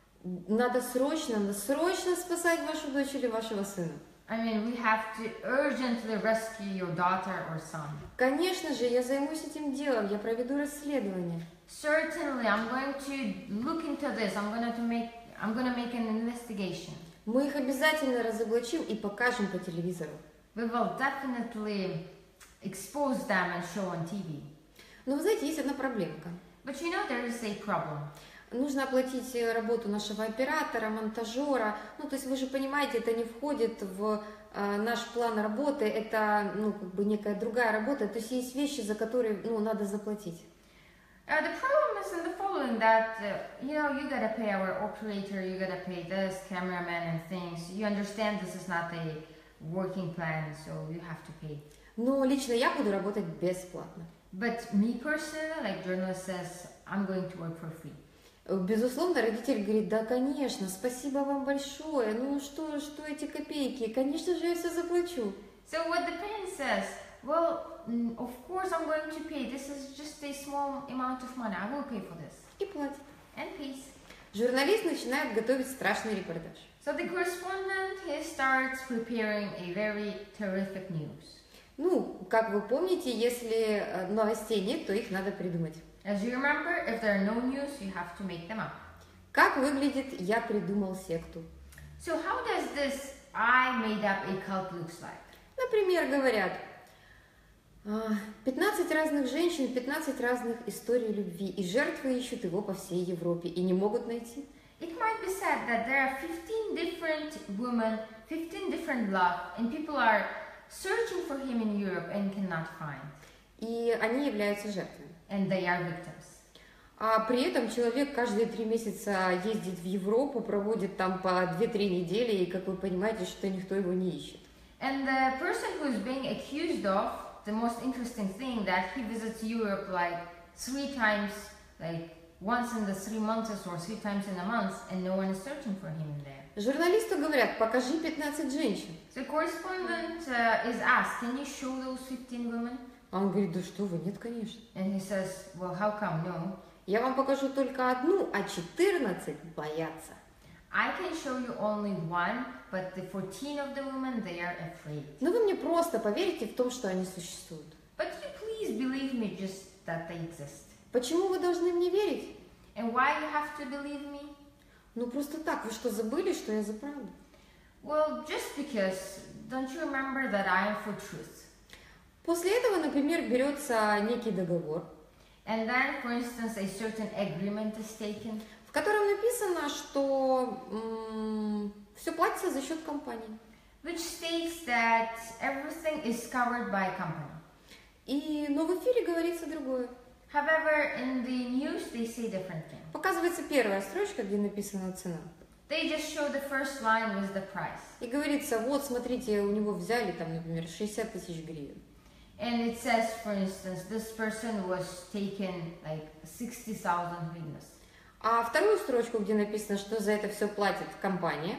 Надо срочно, надо срочно спасать вашу дочь или вашего сына. I mean, we have to urgently rescue your daughter or son. Конечно же, я займусь этим делом, я проведу расследование. Certainly, I'm going to look into this. I'm going to make, I'm going to make an investigation. Мы их обязательно разоблачим и покажем по телевизору. We will definitely expose them and show on T V. Но вы знаете, есть одна проблемка. But you know there is a problem. Нужно оплатить работу нашего оператора, монтажера. Ну, то есть вы же понимаете, это не входит в э, наш план работы, это, ну, как бы некая другая работа. То есть есть вещи, за которые, ну, надо заплатить. Uh, the problem is in the following that, uh, you know, you gotta pay our operator, you gotta pay this, cameraman and things. You understand this is not a working plan, so you have to pay. Но лично я буду работать бесплатно. But me personally, like journalist says, I'm going to work for free. Безусловно, родитель говорит, да, конечно, спасибо вам большое, ну что, что эти копейки, конечно же, я все заплачу. So what the parent says, well, mm, of course I'm going to pay, this is just a small amount of money, I will pay for this. И платит. And pays. Журналист начинает готовить страшный репортаж. So the correspondent, he starts preparing a very terrific news. Ну, как вы помните, если новостей нет, то их надо придумать. As you remember, if there are no news, you have to make them up. Как выглядит «Я придумал секту»? So how does this I made up a cult looks like? Например, говорят, пятнадцать разных женщин, пятнадцать разных историй любви, и жертвы ищут его по всей Европе и не могут найти. It might be said that there are fifteen different women, fifteen different love, and people are searching for him in Europe and cannot find. И они являются жертвами. And they are victims. А при этом человек каждые три месяца ездит в Европу, проводит там по две-три недели, и, как вы понимаете, что никто его не ищет. And the person who is being accused of, the most interesting thing, that he visits Europe like three times, like once in the three months or three times in a month, and no one is searching for him in there. Журналисту говорят, покажи пятнадцать женщин. So the correspondent uh, is asked, can you show those fifteen women? А он говорит, да что вы, нет, конечно. And he says, well, how come no? Я вам покажу только одну, а четырнадцать боятся. I can show you only one, but the fourteen of the women, they are afraid. Но вы мне просто поверите в том, что они существуют. But you please believe me just that they exist. Почему вы должны мне верить? And why you have to believe me? Ну просто так, вы что, забыли, что я за правду? Well, just because, don't you remember that I am for truth? После этого, например, берется некий договор, And then, for instance, a certain agreement is taken, в котором написано, что м- все платится за счет компании. which states that everything is covered by a company. И, но в эфире говорится другое. However, in the news, they say different thing. Показывается первая строчка, где написана цена. They just show the first line with the price. И говорится, вот, смотрите, у него взяли, там, например, шестьдесят тысяч гривен. And it says, for instance, this person was taken like sixty thousand hryvnias. А вторую строчку, где написано, что за это все платит компания,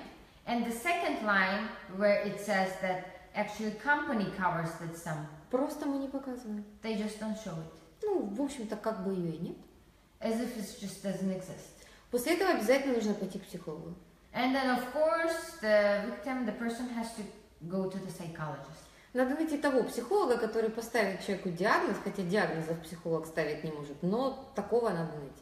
And the second line where it says that actually company covers that sum, Просто мы не показываем. they just don't show it. Ну, в общем-то, как бы ее и нет. As if it just doesn't exist. После этого обязательно нужно пойти к психологу. And then of course the victim, the person has to go to the psychologist. Надо найти того психолога, который поставит человеку диагноз, хотя диагнозов психолог ставить не может, но такого надо найти.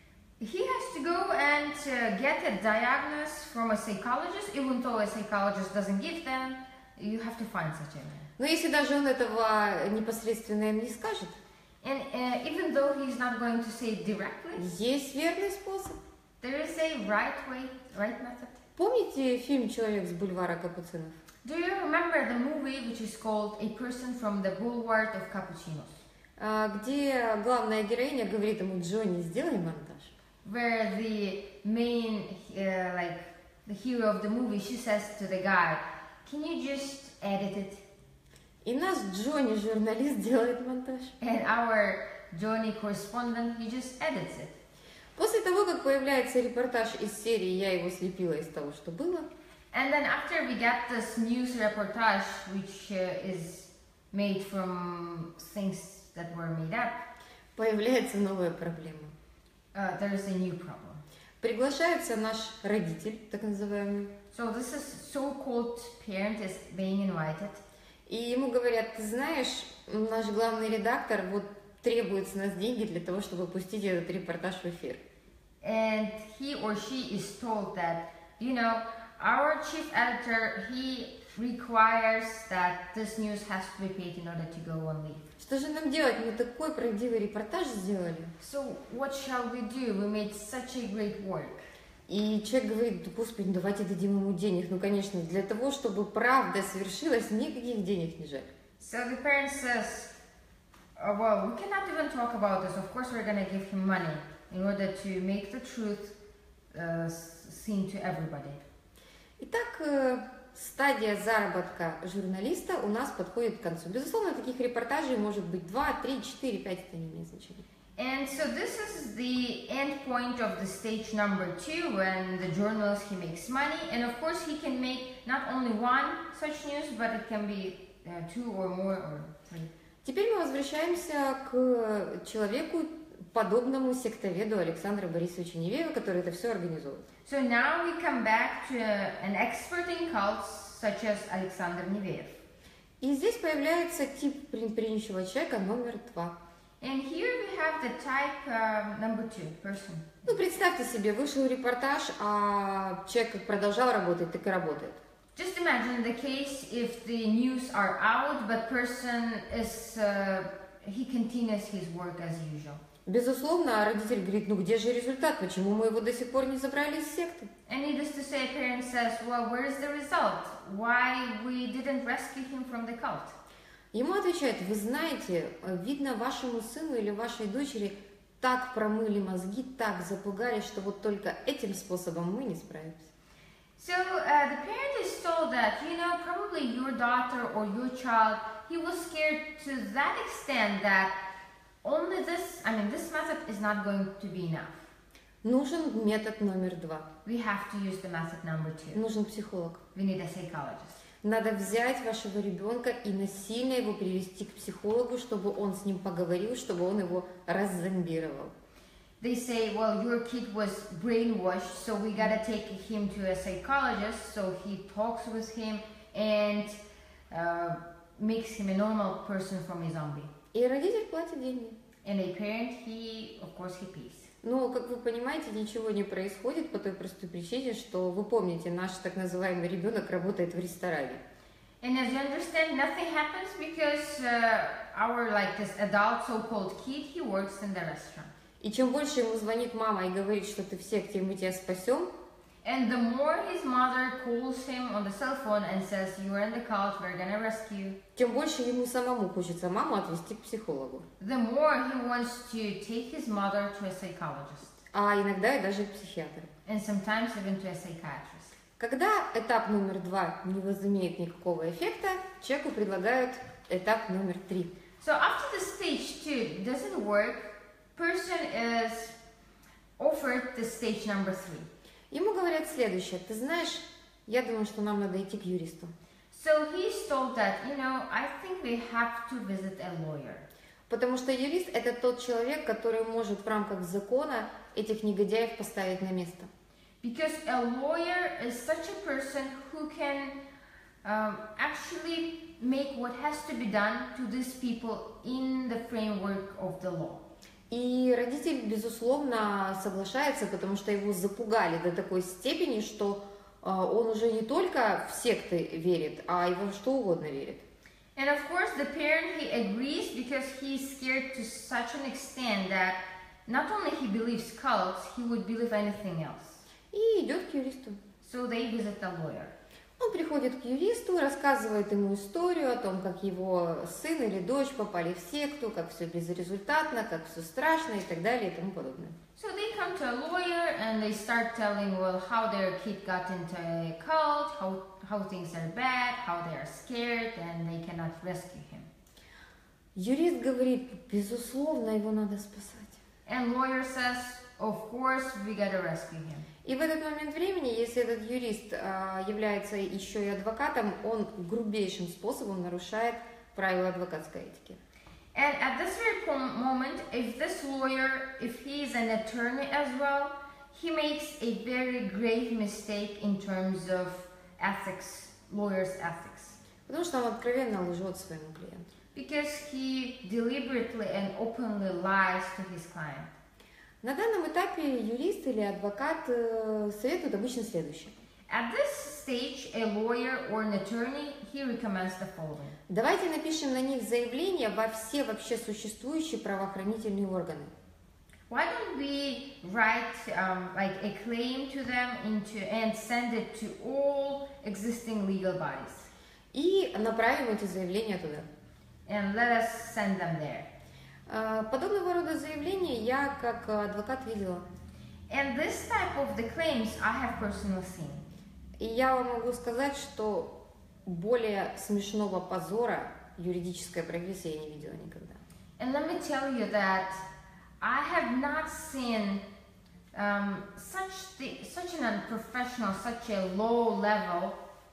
He has to go and uh, get a diagnosis from a psychologist, even though a psychologist doesn't give them, you have to find such a man. Но если даже он этого непосредственно им не скажет, And uh, even though he's not going to say it directly, есть верный способ. there is a right way, right method. Помните фильм «Человек с бульвара Капуцинов»? Do you remember the movie which is called A Person from the Boulevard of Cappuccinos? А, где главная героиня говорит ему: Джонни, сделай монтаж. Where the main, uh, like the hero of the movie, she says to the guy, can you just edit it? И наш Джонни, журналист, делает монтаж. And our Johnny correspondent, he just edits it. После того, как появляется репортаж из серии «Я его слепила из того, что было», And then after we get this news reportage, which uh, is made from things that were made up, появляется новая проблема. uh, there is a new problem. Приглашается наш родитель, так называемый, So this is so-called parent is being invited. и ему говорят: ты знаешь, наш главный редактор вот требует с нас деньги для того, чтобы пустить этот репортаж в эфир. And he or she is told that, you know, our chief editor, he requires that this news has to be paid in order to go on leave. Что же нам делать? Мы такой правдивый репортаж сделали. So what shall we do? We made such a great work. И человек говорит: да, господи, давайте дадим ему денег. Ну, конечно, для того, чтобы правда свершилась, никаких денег не жаль. So the parent says, oh, well, we cannot even talk about this. Of course we're going to give him money in order to make the truth uh, seen to everybody. Итак, э, стадия заработка журналиста у нас подходит к концу. Безусловно, таких репортажей может быть два, три, четыре, пять, это не имеет значения. And so this is the end point of the stage number two, when the journalist, he makes money, and of course he can make not only one such news, but it can be uh, two or more or three. Теперь мы возвращаемся к человеку, подобному сектоведу Александра Борисовича Невеева, который это все организовывает. So now we come back to an expert in cults such as Alexander Neveev. И здесь появляется тип предприимчивого человека номер два. And here we have the type uh, number two person. Ну, представьте себе, вышел репортаж, а человек как продолжал работать, так и работает. Just imagine the case if the news are out, but person is, uh, he continues his work as usual. Безусловно, родитель говорит: ну где же результат, почему мы его до сих пор не забрали из секты? And needless to say, parent says, well, where is the result? Why we didn't rescue him from the cult? Ему отвечают: вы знаете, видно, вашему сыну или вашей дочери так промыли мозги, так запугали, что вот только этим способом мы не справимся. So uh, the parent is told that, you know, probably your daughter or your child, he was scared to that extent that only this, I mean, this method is not going to be enough. Нужен метод номер два. We have to use the method number two. Нужен психолог. We need a psychologist. Надо взять вашего ребенка и насильно его привести к психологу, чтобы он с ним поговорил, чтобы он его раззомбировал. They say, well, your kid was brainwashed, so we gotta take him to a psychologist, so he talks with him and uh, makes him a normal person from a zombie. И родитель платит деньги. And a parent, he, of course, he pays. Но, как вы понимаете, ничего не происходит по той простой причине, что, вы помните, наш так называемый ребенок работает в ресторане. And as you understand, nothing happens because uh, our, like this adult so-called kid, he works in the restaurant. И чем больше ему звонит мама и говорит, что ты в секте, мы тебя спасем, and the more his mother calls him on the cell phone and says, you are in the cult, we're gonna rescue, тем больше ему самому хочется маму отвезти к психологу. the more he wants to take his mother to a psychologist. А иногда и даже к психиатру. And sometimes even to a psychiatrist. Когда этап номер два не возымеет никакого эффекта, человеку предлагают этап номер три. So after the stage two doesn't work, person is offered the stage number three. Ему говорят следующее: ты знаешь, Я думаю, что нам надо идти к юристу. So he's told that, you know, I think we have to visit a lawyer. Потому что юрист – это тот человек, который может в рамках закона этих негодяев поставить на место. Because a lawyer is such a person who can um, actually make what has to be done to these people in the framework of the law. И родитель, безусловно, соглашается, потому что его запугали до такой степени, что э, он уже не только в секты верит, а и во что угодно верит. And of course, the parent, he agrees because he's scared to such an extent that not only he believes cults, he would believe anything else. И идет к юристу. So they visit the lawyer. Он приходит к юристу, рассказывает ему историю о том, как его сын или дочь попали в секту, как все безрезультатно, как все страшно и так далее и тому подобное. So they come to a lawyer and they start telling, well, how their kid got into a cult, how, how things are bad, how they are scared, and they cannot rescue him. Юрист говорит, безусловно, его надо спасать. And lawyer says, of course, we gotta rescue him. И в этот момент времени, если этот юрист а, является еще и адвокатом, он грубейшим способом нарушает правила адвокатской этики. And at this very moment, if this lawyer, if he is an attorney as well, he makes a very grave mistake in terms of ethics, lawyer's ethics. Потому что он откровенно лжет своему клиенту. Because he deliberately and openly lies to his client. На данном этапе юрист или адвокат э, советует обычно следующее. At this stage, a lawyer or an attorney, he recommends the following. Давайте напишем на них заявление во все вообще существующие правоохранительные органы. Why don't we write um, like a claim to them into and send it to all existing legal bodies? И направим эти заявления туда. And let us send them there. Э, подобного рода заявления я как адвокат видела. And this type of the claims I have personally seen. И я вам могу сказать, что более смешного позора юридической профессии я не видела никогда. And let me tell you that I have not seen um, such the, such an unprofessional, such a low level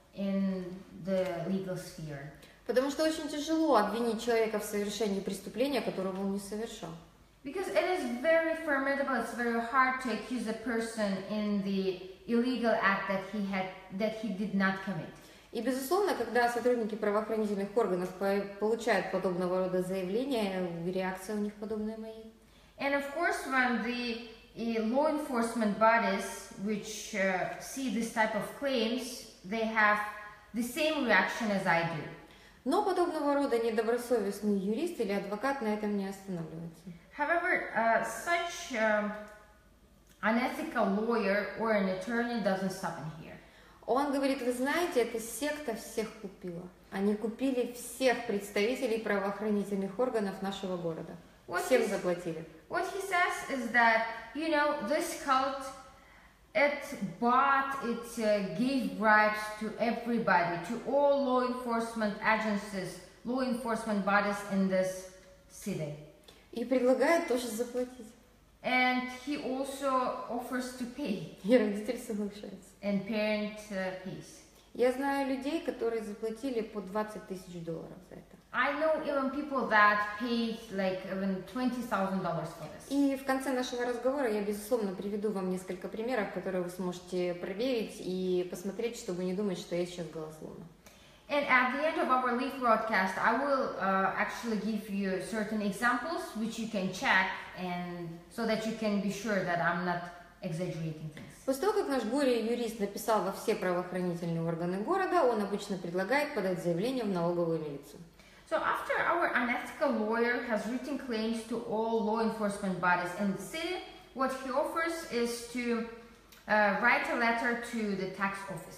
in the legal sphere. Потому что очень тяжело обвинить человека в совершении преступления, которого он не совершал. Because it is very formidable, it's very hard to accuse a person in the illegal act that he had, that he did not commit. И, безусловно, когда сотрудники правоохранительных органов получают подобного рода заявления, реакция у них подобная моей. And of course, when the uh, law enforcement bodies which uh, see this type of claims, they have the same reaction as I do. Но подобного рода недобросовестный юрист или адвокат на этом не останавливается. However, uh, such um, unethical lawyer or an attorney doesn't stop in here. Он говорит, вы знаете, эта секта всех купила. Они купили всех представителей правоохранительных органов нашего города. What Всем he- заплатили. What he says is that, you know, this cult, it bought, it uh, gave bribes to everybody, to all law enforcement agencies, law enforcement bodies in this city. И предлагает тоже заплатить. And he also offers to pay, И родитель соглашается. and parent uh, pays. Я знаю людей, которые заплатили по двадцать тысяч долларов за это. I know even people that paid like even twenty thousand dollars for this. И в конце нашего разговора я, безусловно, приведу вам несколько примеров, которые вы сможете проверить и посмотреть, чтобы не думать, что я сейчас голословна. And at the end of our live broadcast, I will uh, actually give you certain examples which you can check, and so that you can be sure that I'm not exaggerating things. После того, как наш горе-юрист написал во все правоохранительные органы города, он обычно предлагает подать заявление в налоговую милицию. So after our unethical lawyer has written claims to all law enforcement bodies in the city, what he offers is to uh, write a letter to the tax office.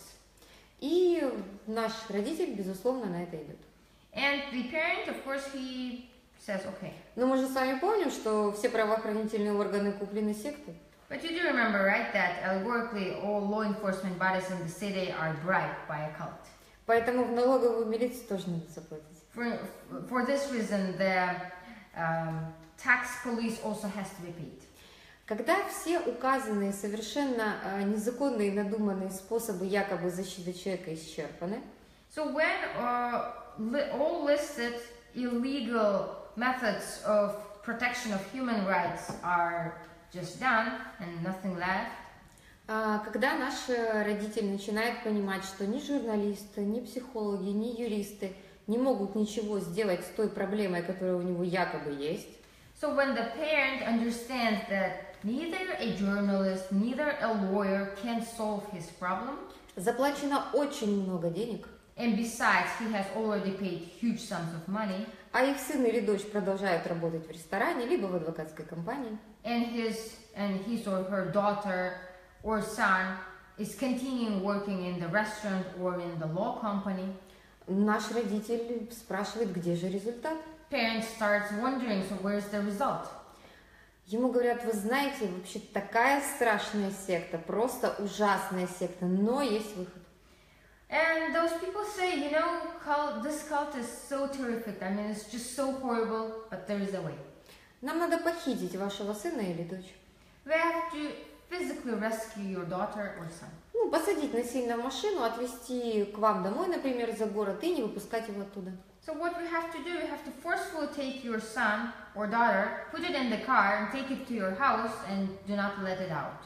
И наш родитель, безусловно, на это идет. And the parent, of course, he says, okay. Но мы же с вами помним, что все правоохранительные органы куплены сектой. But you do remember, right, that allegorically all law enforcement bodies in the city are bribed by a cult. Поэтому в налоговую милицию тоже надо заплатить. For, for this reason, the um, tax police also has to be paid. Когда все указанные совершенно э, незаконные и надуманные способы якобы защиты человека исчерпаны, So when uh, li- all listed illegal methods of protection of human rights are just done and nothing left, а, когда наши родители начинают понимать, что ни журналисты, ни психологи, ни юристы не могут ничего сделать с той проблемой, которая у него якобы есть, so when the parent understands that neither a journalist, neither a lawyer can solve his problem, заплачено очень много денег, and besides he has already paid huge sums of money, а их сын или дочь продолжают работать в ресторане, либо в адвокатской компании, and his and his or her daughter or son is continuing working in the restaurant or in the law company, наш родитель спрашивает, где же результат. parent starts wondering, so where's the result? Ему говорят, вы знаете, вообще такая страшная секта, просто ужасная секта, но есть выход. And those people say, you know, cult, this cult is so terrific. I mean, it's just so horrible, but there is a way. Нам надо похитить вашего сына или дочь. We have to physically rescue your daughter or son. Ну, посадить насильно в машину, отвезти к вам домой, например, за город, и не выпускать его оттуда. So what we have to do, we have to forcefully take your son or daughter, put it in the car and take it to your house and do not let it out.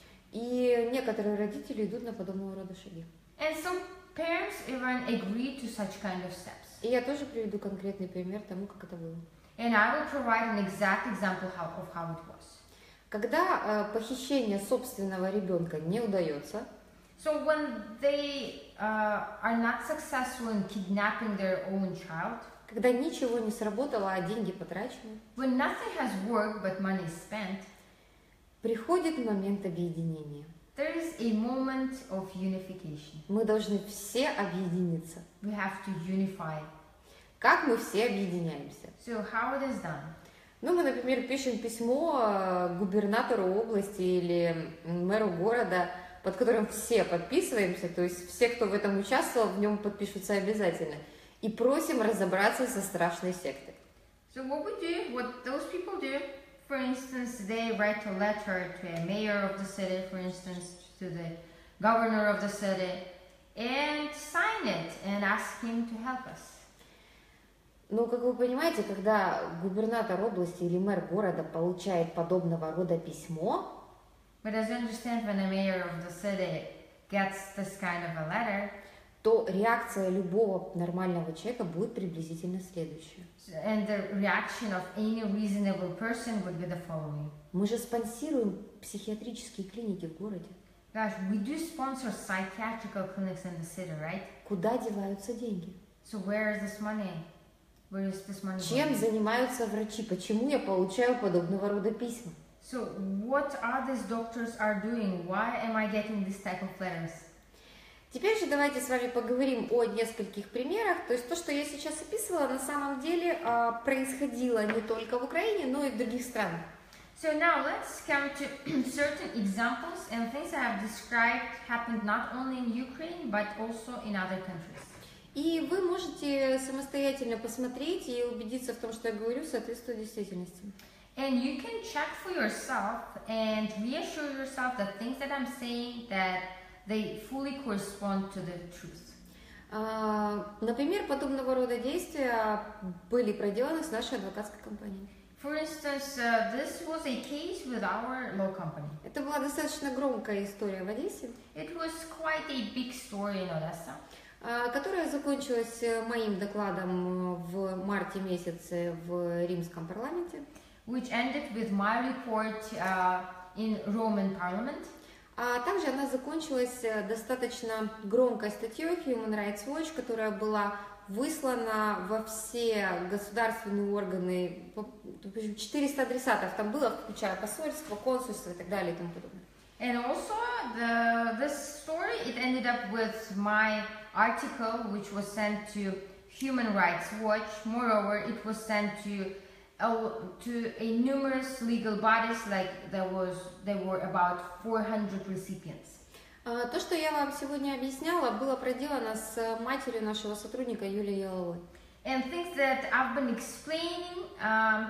И некоторые родители идут на подобного рода шаги. And some parents even agree to such kind of steps. И я тоже приведу конкретный пример тому, как это было. And I will provide an exact example how, of how it was. Когда э, похищение собственного ребенка не удается, So when they uh, are not successful in kidnapping their own child, когда ничего не сработало, а деньги потрачены, when nothing has worked but money is spent, приходит момент объединения. there is a moment of unification. Мы должны все объединиться. We have to unify. Как мы все объединяемся? So how it is done? Ну, мы, например, пишем письмо э, губернатору области или мэру города, под которым все подписываемся, то есть все, кто в этом участвовал, в нем подпишутся обязательно, и просим разобраться со страшной сектой. So what we do, what those people do, for instance, they write a letter to a mayor of the city, for instance, to the governor of the city, and sign it and ask him to help us. Но, как вы понимаете, когда губернатор области или мэр города получает подобного рода письмо, But as you understand, when a mayor of the city gets this kind of a letter, то реакция любого нормального человека будет приблизительно следующая. and the reaction of any reasonable person would be the following. Мы же спонсируем психиатрические клиники в городе. Gosh, we do sponsor psychiatrical clinics in the city, right? Куда деваются деньги? So where is this money? Where is this money Чем going? занимаются врачи? Почему я получаю подобного рода письма? So what are these doctors are doing? Why am I getting this type of letters? Теперь же давайте с вами поговорим о нескольких примерах. То есть то, что я сейчас описывала, на самом деле а, происходило не только в Украине, но и в других странах. So now let's come to certain examples and things I have described happened not only in Ukraine but also in other countries. И вы можете самостоятельно посмотреть и убедиться в том, что я говорю, соответствует действительности. And you can check for yourself and reassure yourself that things that I'm saying that they fully correspond to the truth. А, например, подобного рода действия были проделаны с нашей адвокатской компанией. For instance, uh, this was a case with our law company. Это была достаточно громкая история в Одессе, It was quite a big story in Odessa, а, которая закончилась моим докладом в марте месяце в римском парламенте. which ended with my report uh, in Roman Parliament. А также она закончилась достаточно громкой статьей Human Rights Watch, которая была выслана во все государственные органы, четыреста адресатов там было, включая посольство, консульство и так далее и тому подобное. And also, the, this story, it ended up with my article, which was sent to Human Rights Watch. Moreover, it was sent to a, to a numerous legal bodies, like there was there were about four hundred recipients. А, То, что я вам сегодня объясняла, было проделано с матерью нашего сотрудника Юлией Яловой. And things that I've been explaining um,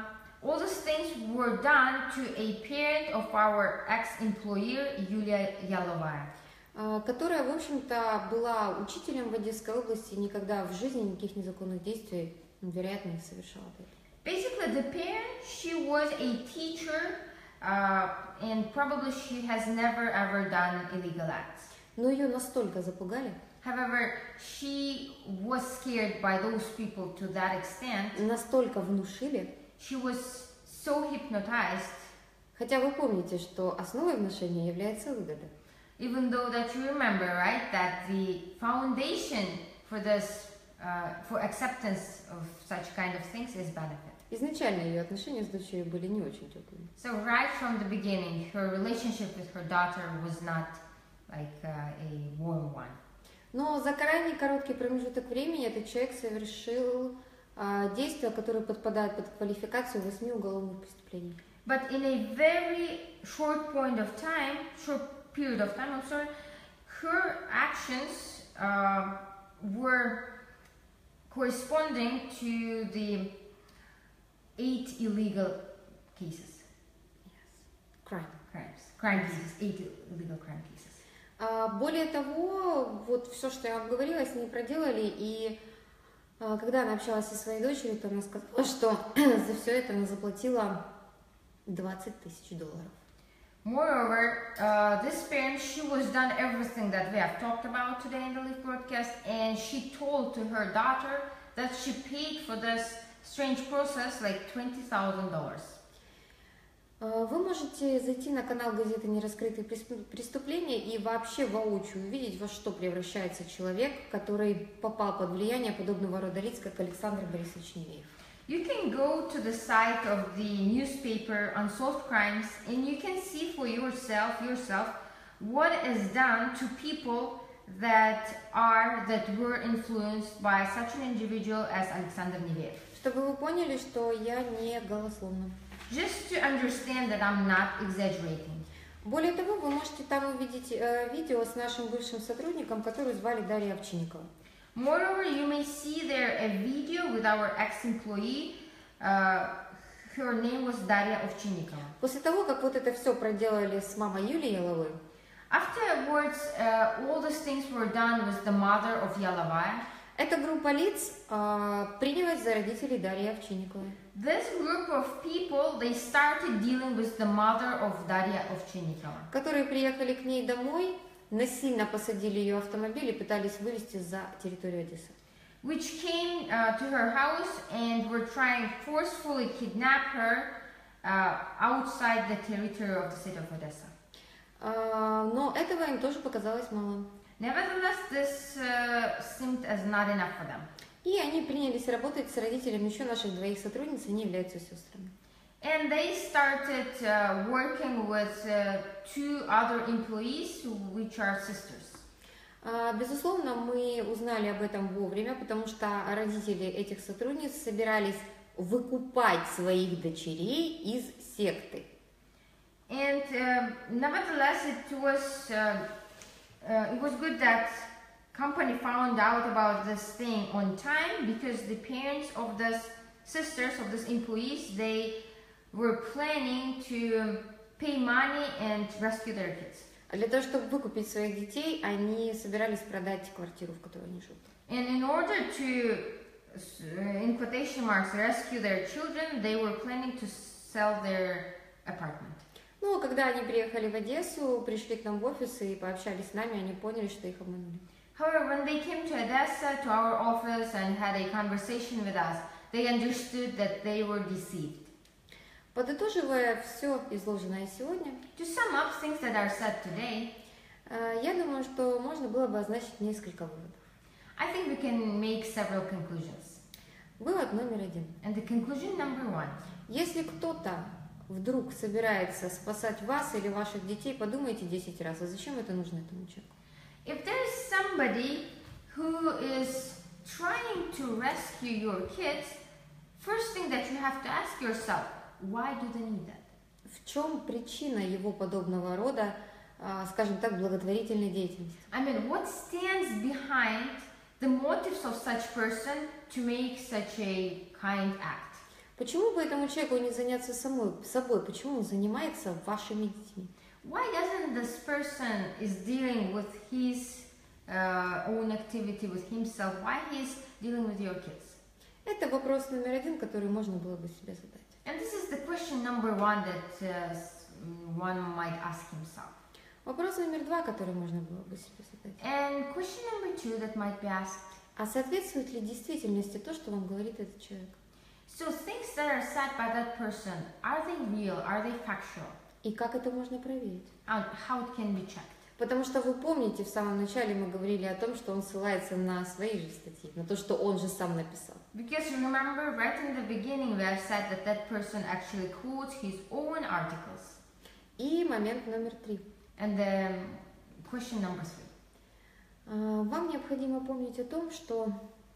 all these things were done to a parent of our ex-employer Yulia Yalovaya. Которая, в общем-то, была учителем в Одесской области, никогда в жизни никаких незаконных действий, вероятно, не совершала. Basically, the parent, she was a teacher, uh, and probably she has never ever done illegal acts. Но ее настолько запугали. However, she was scared by those people to that extent. Настолько внушили. She was so hypnotized. Хотя вы помните, что основой внушения является выгода. Even though that you remember, right, that the foundation for this, uh, for acceptance of such kind of things is benefit. Изначально ее отношения с дочерью были не очень теплыми. So right from the beginning, her relationship with her daughter was not like uh, a warm one. Но за крайне короткий промежуток времени этот человек совершил uh, действия, которые подпадают под квалификацию восьми уголовных преступлений. But in a very short point of time, short period of time, I'm sorry, her actions uh, were corresponding to the eight illegal cases. Yes. Crime. Crimes. Crime cases. Eight illegal crime cases. Uh, более того, вот все, что я вам говорила, с ней проделали, и uh, когда она общалась со своей дочерью, то она сказала, что за все это она заплатила двадцать тысяч долларов. Moreover, uh, this parent, she was done everything that we have talked about today in the Leaf broadcast, and she told to her daughter that she paid for this strange process like twenty thousand dollars. Вы можете зайти на канал газеты «Нераскрытые преступления» и вообще воочию увидеть, во что превращается человек, который попал под влияние подобного рода лиц, как Александр Борисович Невеев. You can go to the site of the newspaper Unsolved Crimes and you can see for yourself, yourself what is done to people that are, that were influenced by such an individual as Alexander Nevev. Чтобы вы поняли, что я не голословна. Just to understand that I'm not exaggerating. Более того, вы можете там увидеть э, видео с нашим бывшим сотрудником, которую звали Дарья Овчинникова. Moreover, you may see there a video with our ex-employee. Uh, her name was Daria Ovchinnikova. После того, как вот это все проделали с мамой Юлией Яловой, afterwards, uh, all these things were done with the mother of Yalovaya. Эта группа лиц э, принялась за родителей Дарьи Овчинниковой. This group of people, they started dealing with the mother of Daria Ovchinnikova. Которые приехали к ней домой, насильно посадили ее в автомобиль и пытались вывести за территорию Одессы. Which came uh, to her house and were trying forcefully kidnap her uh, outside the territory of the city of Odessa. Uh, но этого им тоже показалось мало. Nevertheless, this uh, seemed as not enough for them. И они принялись работать с родителями еще наших двоих сотрудниц, они являются сестрами. And they started uh, working with uh, two other employees, which are sisters. Uh, безусловно, мы узнали об этом вовремя, потому что родители этих сотрудниц собирались выкупать своих дочерей из секты. And uh, nevertheless, it was uh, uh, it was good that company found out about this thing on time, because the parents of the sisters of these employees, they were planning to pay money and rescue their kids. Для того, чтобы выкупить своих детей, они собирались продать квартиру, в которой они живут. And in order to, in quotation marks, rescue their children, they were planning to sell their apartment. Ну, когда они приехали в Одессу, пришли к нам в офис и пообщались с нами, они поняли, что их обманули. However, when they came to Odessa, to our office, and had a conversation with us, they understood that they were deceived. Подытоживая все изложенное сегодня, To sum up things that are said today, я думаю, что можно было бы означить несколько выводов. I think we can make several conclusions. Вывод номер один. And the conclusion number one. Если кто-то вдруг собирается спасать вас или ваших детей, подумайте десять раз, а зачем это нужно этому человеку? If there is somebody who is trying to rescue your kids, first thing that you have to ask yourself, why do they need that? В чем причина его подобного рода, скажем так, благотворительной деятельности? I mean, what stands behind the motives of such person to make such a kind act? Почему бы этому человеку не заняться самой, собой? Почему он занимается вашими детьми? Why doesn't this person is dealing with his uh, own activity with himself? Why he's dealing with your kids? Это вопрос номер один, который можно было бы себе задать. And this is the question number one that uh, one might ask himself. Вопрос номер два, который можно было бы себе задать. And question number two that might be asked. А соответствует ли действительности то, что вам говорит этот человек? So things that are said by that person, are they real? Are they factual? И как это можно проверить? And how it can be checked? Потому что вы помните, в самом начале мы говорили о том, что он ссылается на свои же статьи, на то, что он же сам написал. Because remember, right in the beginning, we have said that that person actually quotes his own articles. И момент номер три. And then question number three. Вам необходимо помнить о том, что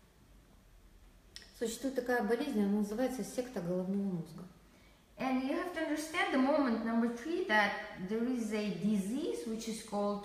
существует такая болезнь, она называется секта головного мозга. And you have to understand the moment number three that there is a disease which is called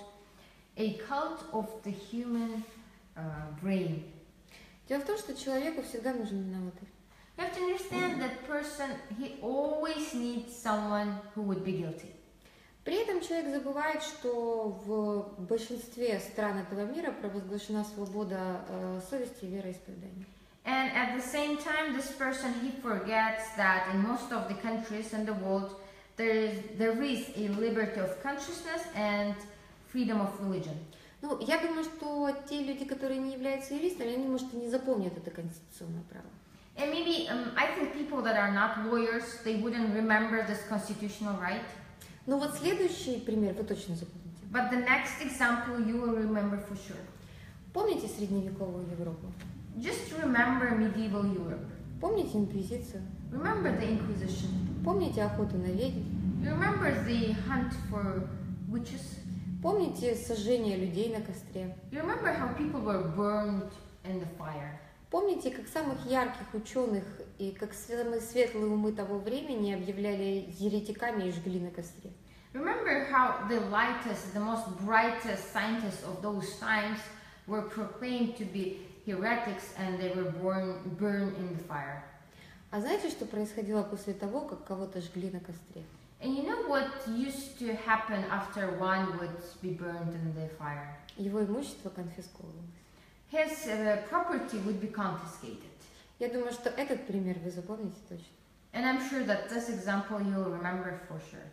a cult of the human uh, brain. Дело в том, что человеку всегда нужен виноватый. You have to understand that person, he always needs someone who would be guilty. При этом человек забывает, что в большинстве стран этого мира провозглашена свобода э, совести и вероисповедания. And at the same time, this person, he forgets that in most of the countries in the world, there is, there is a liberty of consciousness and freedom of religion. Ну, я думаю, что те люди, которые не являются юристами, они, может, и не запомнят это конституционное право. And maybe, um, I think people that are not lawyers, they wouldn't remember this constitutional right. Ну вот следующий пример вы точно запомните. But the next example you will remember for sure. Помните средневековую Европу? Just remember medieval Europe. Помните инквизицию? Remember the Inquisition. Помните охоту на ведьм? Remember the hunt for witches. Помните сожжение людей на костре? Remember how people were burned in the fire. Помните, как самых ярких ученых и как самые светлые умы того времени объявляли еретиками и жгли на костре? Remember how the lightest, the most brightest scientists of those times were proclaimed to be heretics and they were born, burned in the fire. А знаете, что происходило после того, как кого-то жгли на костре? And you know what used to happen after one would be burned in the fire? Его имущество конфисковывалось. His uh, property would be confiscated. Я думаю, что этот пример вы запомните точно. And I'm sure that this example you'll remember for sure.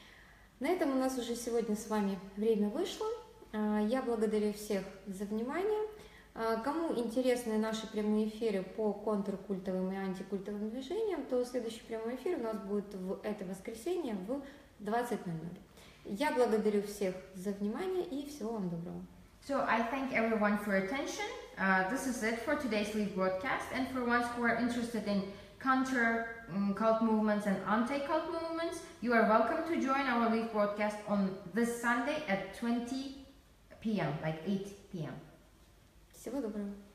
На этом у нас уже сегодня с вами время вышло. Я благодарю всех за внимание. Кому интересны наши прямые эфиры по контркультовым и антикультовым движениям, то следующий прямой эфир у нас будет в это воскресенье в двадцать ноль ноль. Я благодарю всех за внимание и всего вам доброго. So I thank everyone for attention. Uh, this is it for today's live broadcast. And for ones who are interested in counter um, cult movements and anti-cult movements, you are welcome to join our live broadcast on this Sunday at twenty p m, like eight p m Всего доброго.